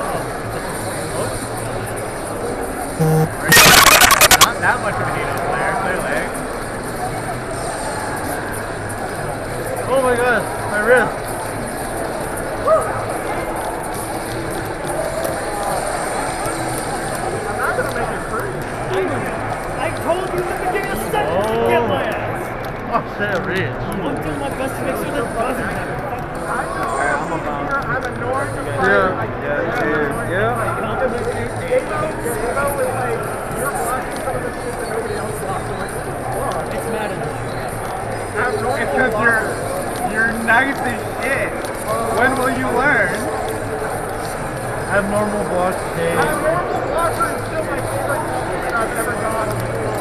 Not that much of a Hino player, clearly. Oh my god, my wrist. I'm not gonna make it free. I told you at the beginning of the session to get my ass. Oh shit, reach. I'm doing my best to make sure that doesn't happen. I'm annoyed to play. Yeah. Yeah. Davo is like, you're blocking some of the shit that nobody else blocks. I'm like, what? It's Madden. I'm normal It's because you're nice as shit. When will you learn? Abnormal block game. I'm normal blocker is still my favorite compliment I've ever gotten.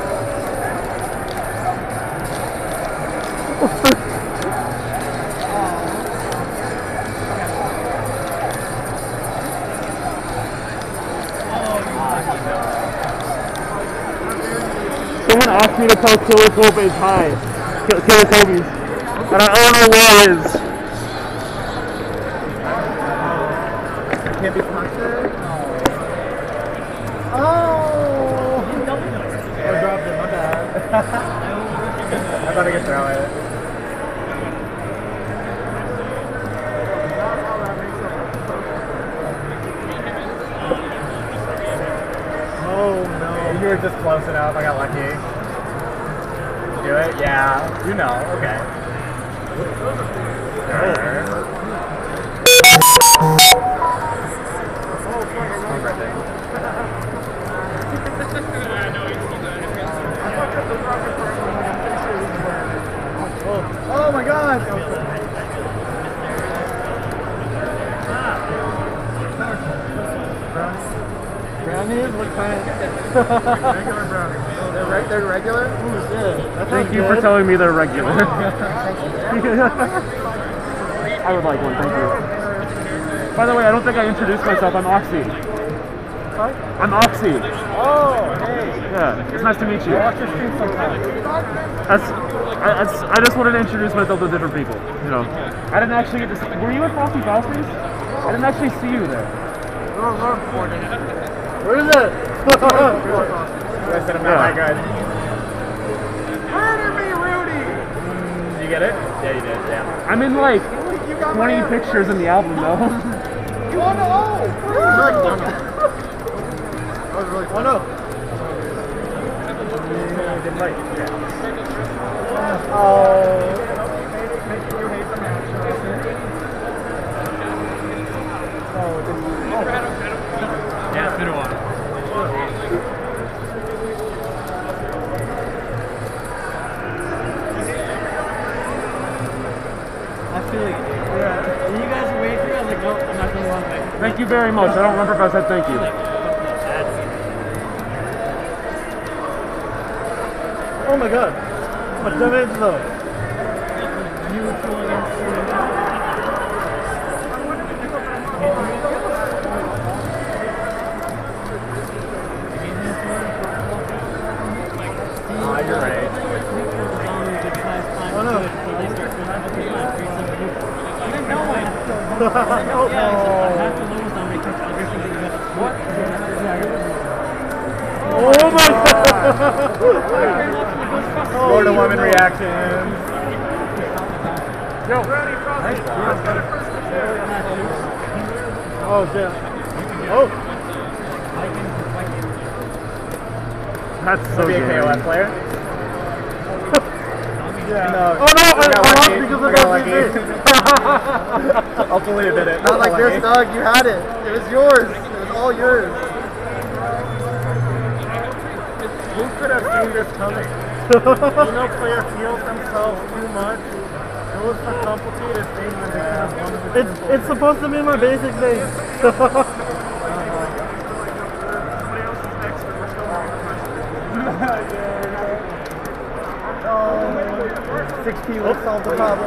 Someone asked me to tell Killer Kobe's hi. Killer Kobe's. And I don't know where it is. Can't be punctured? Oh! I dropped it, my bad. I thought I could throw it. Oh no. You were just close enough. I got lucky. Do it? Yeah. You know. Okay. Oh my god! Brownies? What kind? Regular brownie. They're regular? Ooh, shit. That Thank sounds you for good. telling me they're regular. I would like one, thank you. By the way, I don't think I introduced myself. I'm Oxy. What? I'm Oxy. Oh, hey. Yeah, it's nice to meet you. I'll watch your stream sometime. I just wanted to introduce myself to different people. You know, I didn't actually get to see. Were you at Frosty Foster's? I didn't actually see you there. Where is it? I said I'm not that good. Murder me, Rudy! get it? Yeah, you did. Damn. I'm in like 20 pictures in the album though. You want to oh! That was really fun. Oh no! Didn't bite. Yeah. Oh. Make you hate the match. Yeah, it's been a while. I feel like, when you guys were waiting for me, I was like, nope, I'm not going to want to. Thank you very much. I don't remember if I said thank you. Oh my god. What's the minutes though? You're right. Oh no. Oh my god! Florida woman reactions. Yo. Oh shit. Oh. That's so Be a good. KOF player. Yeah. No. Oh no, I lost lucky. because We of got that lucky. I'll fully admit it. Not like this, dog. You had it. It was yours. It was all yours. Who could have seen this coming? Player feels themselves too much. Goes for complicated things and they could have won the It's supposed to be my basic thing. Oh, 6P will solve the problem.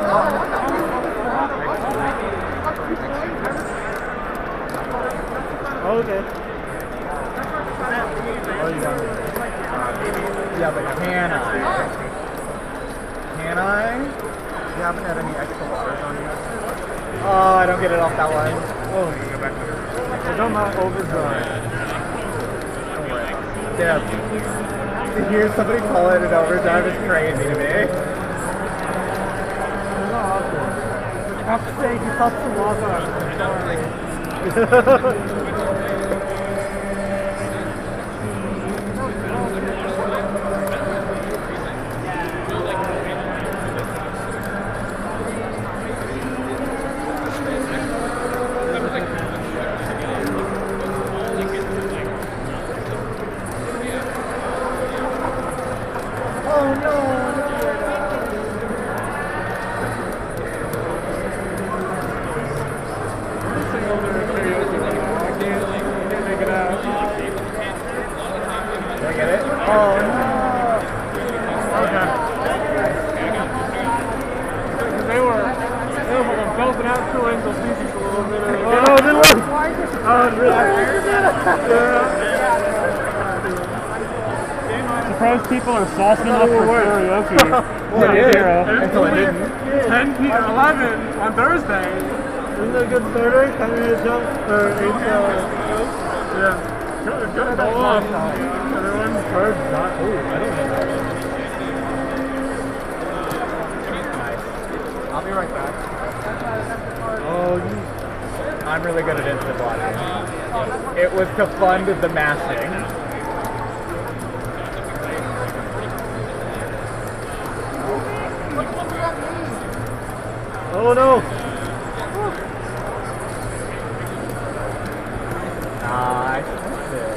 Okay. Oh, you got it. Yeah, but can I? Can I? You haven't had any extra waters on you. Oh, I don't get it off that one. Oh, I got my overdrive. Yeah. To hear somebody call it an overdrive is crazy to me. I have to say, he touched the water. Did I get it? Oh no! Okay. They were like belting out two angels pieces a little bit. Oh no, it didn't work! Oh, Surprised people are saucing up for karaoke. Well, it did. Zero. Until it didn't. 10 p 11 on Thursday. Isn't that a good starter? 10 minute jump or 8 yeah. Good ball off. Everyone's first not. Ooh, I don't know that. I'll be right back. Oh, I'm really good at instant watching. It was to fund the mashing. Oh no! Nice.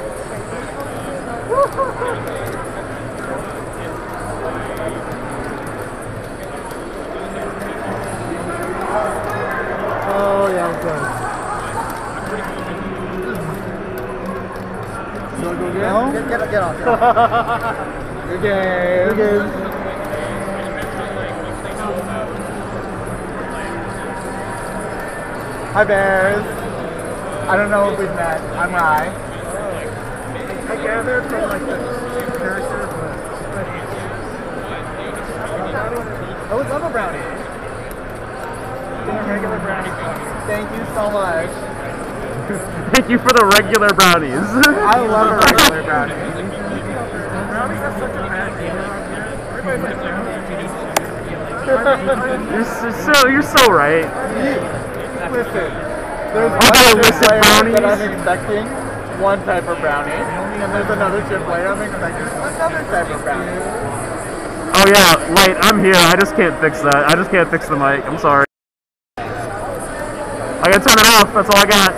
Oh yeah, I'm good. You wanna go again? No? Get off. Good game. Good game. Hi, Bears. I don't know if we've met. I'm Rye. I gathered from like the characters, but Oh, it's Lava Brownie. a regular brownie. Thank you so much. Thank you for the regular brownies. I love a regular brownie. Brownie has such a bad game around here. Everybody likes brownie. You're so right. Listen, there's I'll one go chip illicit layer brownies. that I'm expecting one type of brownie, and there's another chip layer I'm expecting another type of brownie. Oh yeah, Light, I'm here. I just can't fix that. I just can't fix the mic. I'm sorry. I gotta turn it off. That's all I got.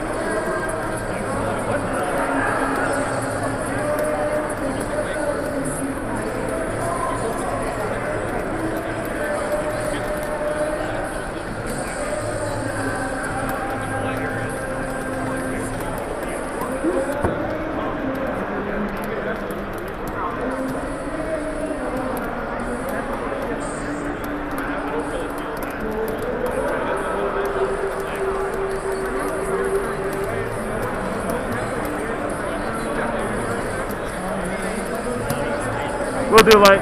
We'll do like.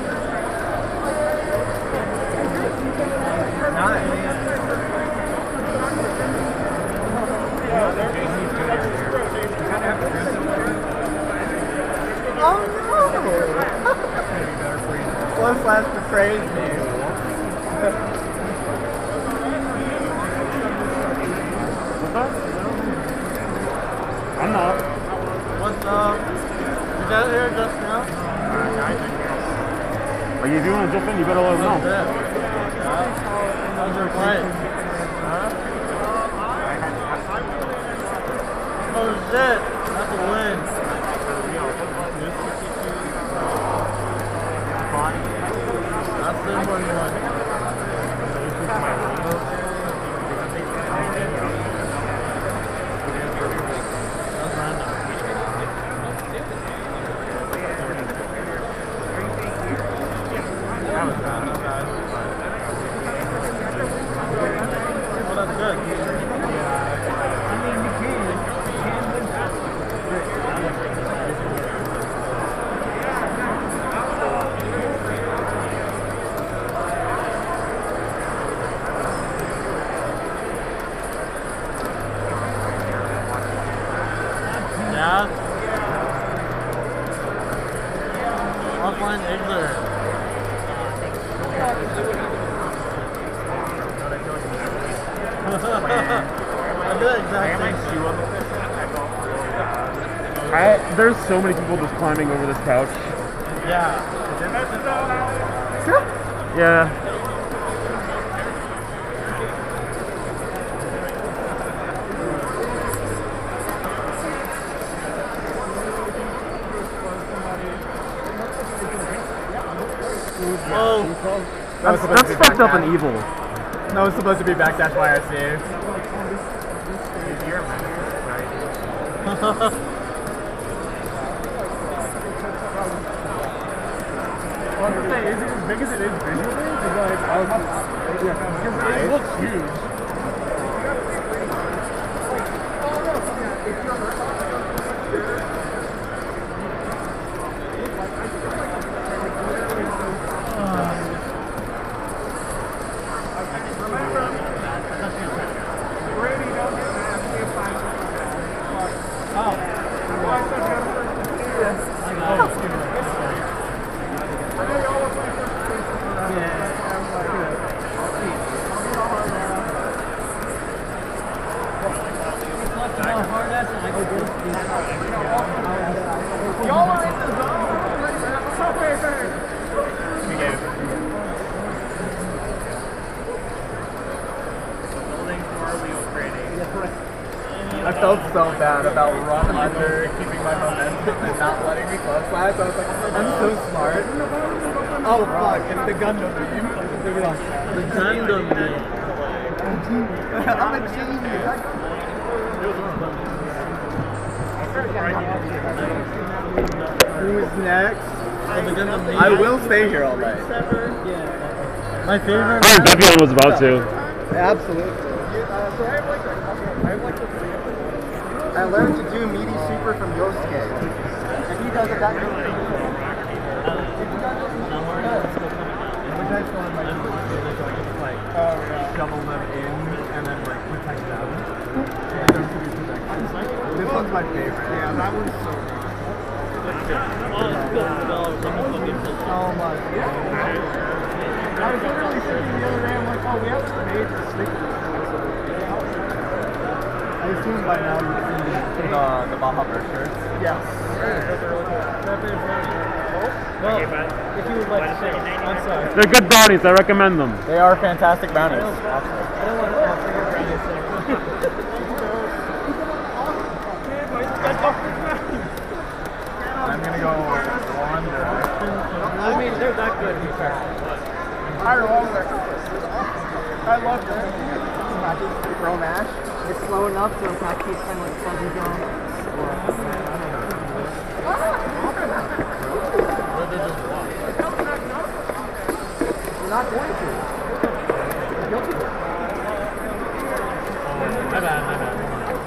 Oh no! One slash betrays me. I'm not. What's up? You got here just now? Are you doing a dip in? You better let us know. How's your play? Oh shit! That's a win. That's the 1-1. Offline Igler. I do the exact same shoe. There's so many people just climbing over this couch. Yeah. Yeah. Oh, That's fucked up and evil. that was supposed to be backdash YRC. Well, is it as big as it is visually? Because it looks huge. Y'all are in the zone. I felt so bad about run under, keeping my momentum and not letting me close flash. I was like, I'm so smart. Oh fuck, it's the Gundam beam. The Gundam beam. I'm a genius. Who's next? The Gundam beam. I will stay here all night. My favorite. I think Devion was about to. Absolutely. I learned to do meaty super from Yosuke. And he does it that way. Which I find like shovel them in and then like protect them. And them to be protected. This one's my favorite. Yeah, that one's so good. So much. I was literally thinking the other day, I'm like, oh, we haven't made the stickers. I assume by now you've seen The Baja Bird shirts. Yes. Well, if you would like to say, I'm sorry. They're good brownies. I recommend them. They are fantastic brownies. I don't want to talk figure brownies thing. I'm gonna go one direction. I mean, they're that good. I love it. I love it. Pro mash. It's slow enough so it's not keep kind of like fuzzy going. You're not going to. You're guilty. My bad, my bad.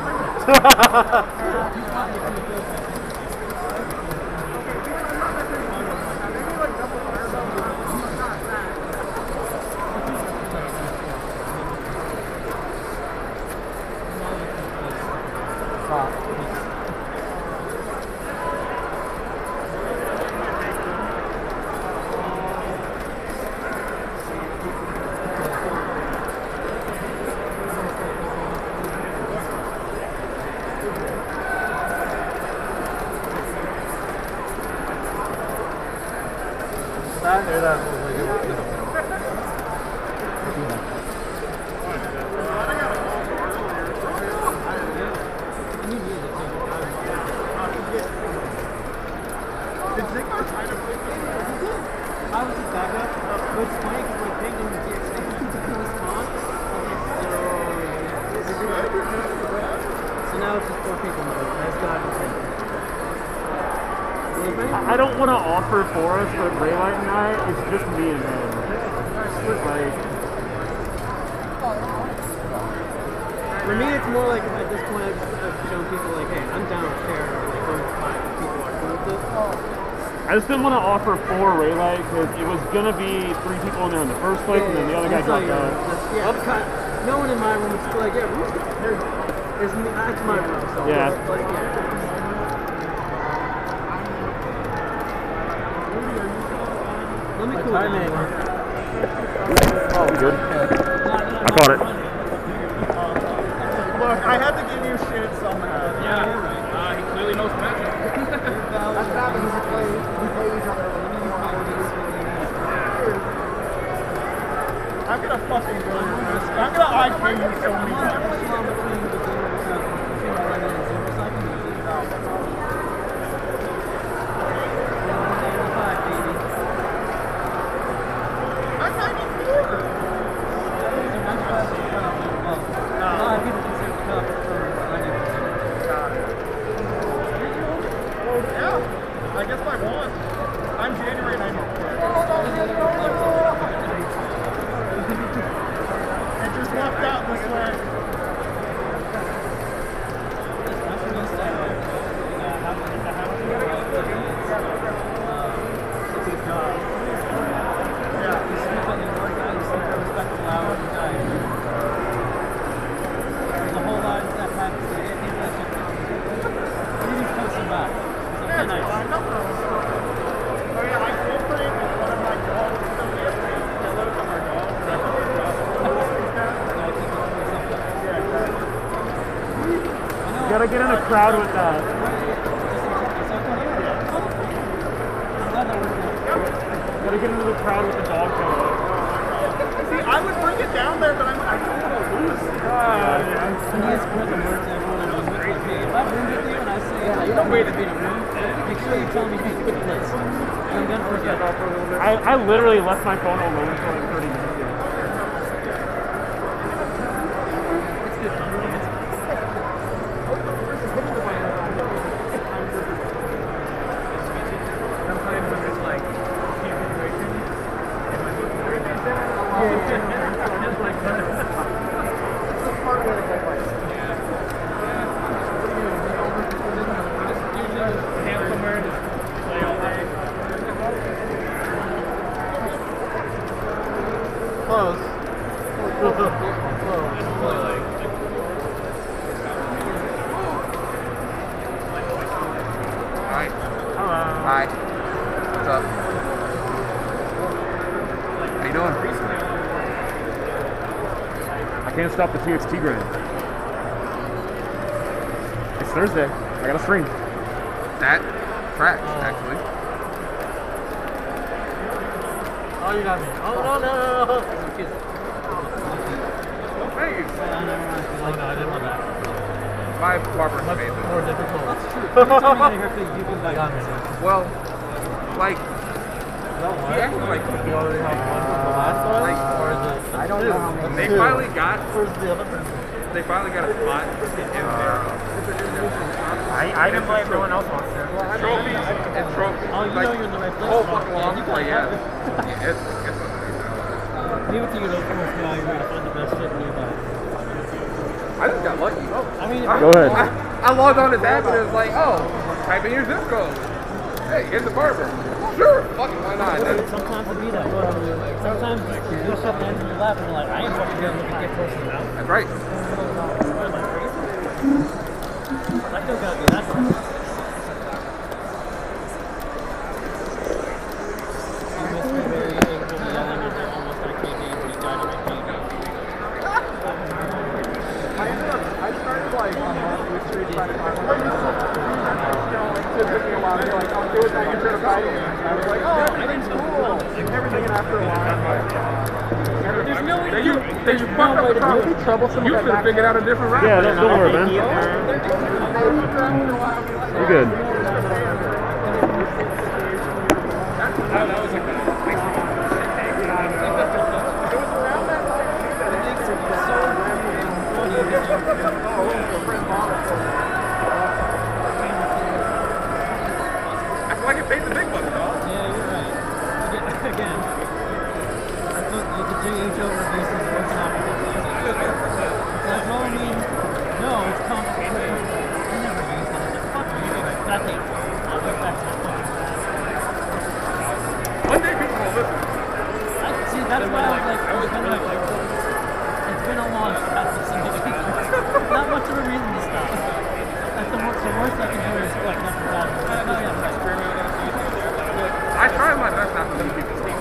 I was just back up. But it's funny because like they didn't get so now it's just 4 people mode. That's God intended. I don't want to offer Forrest, but Raylite and I, it's just me and him. Like, For me, it's more like at this point I've shown people like, hey, I'm down to share like 5 people are cool with this. I just didn't want to offer 4 Raylite because it was gonna be 3 people in there in the first place, and then the other guy dropped out. Yeah, no one in my room is like, yeah, there's me, that's my room. So Yeah. like, yeah. Let me cool down. Oh, good. I caught it. Look, I had to give you shit somehow. Yeah, he clearly knows magic. That's bad because we play each other. I'm gonna fucking go to this. I'm gonna IK you so many times. I guess by 1. I'm January 94. It just walked out this way. Gotta get in a crowd with that. Gotta get into the crowd with the dog photo. See, I would bring it down there, but I'm a little loose. Make sure you tell me who's good at this. I'm gonna forget. I literally left my phone alone for like 30 minutes. Hi. What's up? How you doing? I can't stop the TXT grind. It's Thursday. I gotta stream. That tracks, actually. Oh, you got me. Oh, no. Thank you. Oh, no, I didn't want that. My barber's amazing. More difficult. Every time I hear things, you can got me. Well, like, he actually, like, You already have one from the last one? Like, Or is it? I don't know how many. they finally got Where's the other person? they finally got a spot in there. I didn't play if no one else wants to. Trophies and trophies. Oh, you like, know you're in the right place. whole now. fucking long you play, got yeah. it. It's amazing. Leave it to you to almost now you're going to find the best shit nearby. I just got lucky. I mean, Go ahead. I logged on his app and it was like, oh, type in your zip code. Hey, here's the barber. Sure, fucking why not? sometimes it be that way. Sometimes you do stuff lands in your lap and you're like, I ain't fucking gonna look at get close to the mouth. That's right. Am I crazy? I still gotta be that one. You missed me very angrily yelling at that almost like KD, but he died of a KD. I started like on with Street Fighter 5. It took me a while to be like, oh, it was that intro to fighting. And I was like, oh, everything's cool. Everything, and after a while, I'm like, There's no way to you fucked up the problem. You should have figured out a different route. Yeah, don't worry, man. You're good. That was like I feel like it paid the big bucks, dog. Yeah, you're right. Again, I thought you could do HO releases working out with it. It's like, well, I mean, no, it's complicated. I never used it. It's like, fuck you, that thing. I'll go back to my fucking class. One day people will listen. See, that's why I was like, it's been a long shot for somebody. Not much of a reason to stop. That's the worst I can do is like nothing bad. Oh, yeah, I try my best not to let people speak.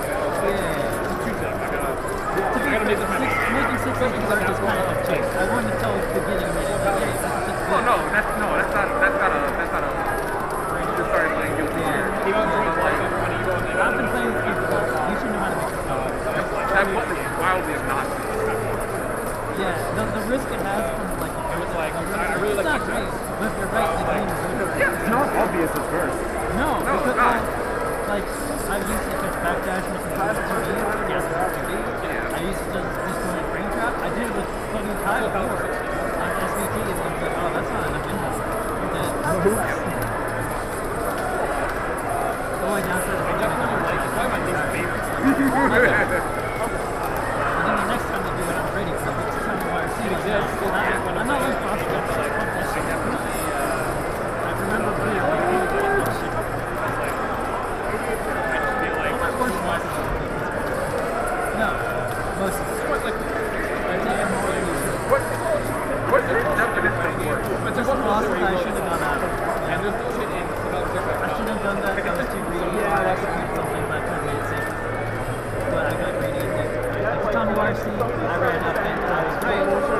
making 6 inches work is kind of like chase. I wanted to tell the beginning of it. Oh no, that's not a. You started playing guilty gear. I've been playing this game before. You should know how to make it stop. That button is wildly obnoxious. Yeah, the risk it has from like it's not great, but if you're right, the game is really It's not obvious at first. No, No, because it's not. like I used to just backdash with the time 2D, yes, 2D. I used to just go in brain trap. I did it with fucking Kyle before on SVT, and I was like, oh, that's not enough info. You're dead. Going down to the I definitely like it. One of my favorites. And then the next time they do it, I'm ready for it. It's time to wire C. I'm not like prospect, but I want that shit. I remember being like, that shit. No, most of it. What definition of work? But just lost that I should have done that. I should have done that. I was too greedy. Yeah, that's something that could have made it safer. But I got greedy. It's time to RC. I ran up and I was right.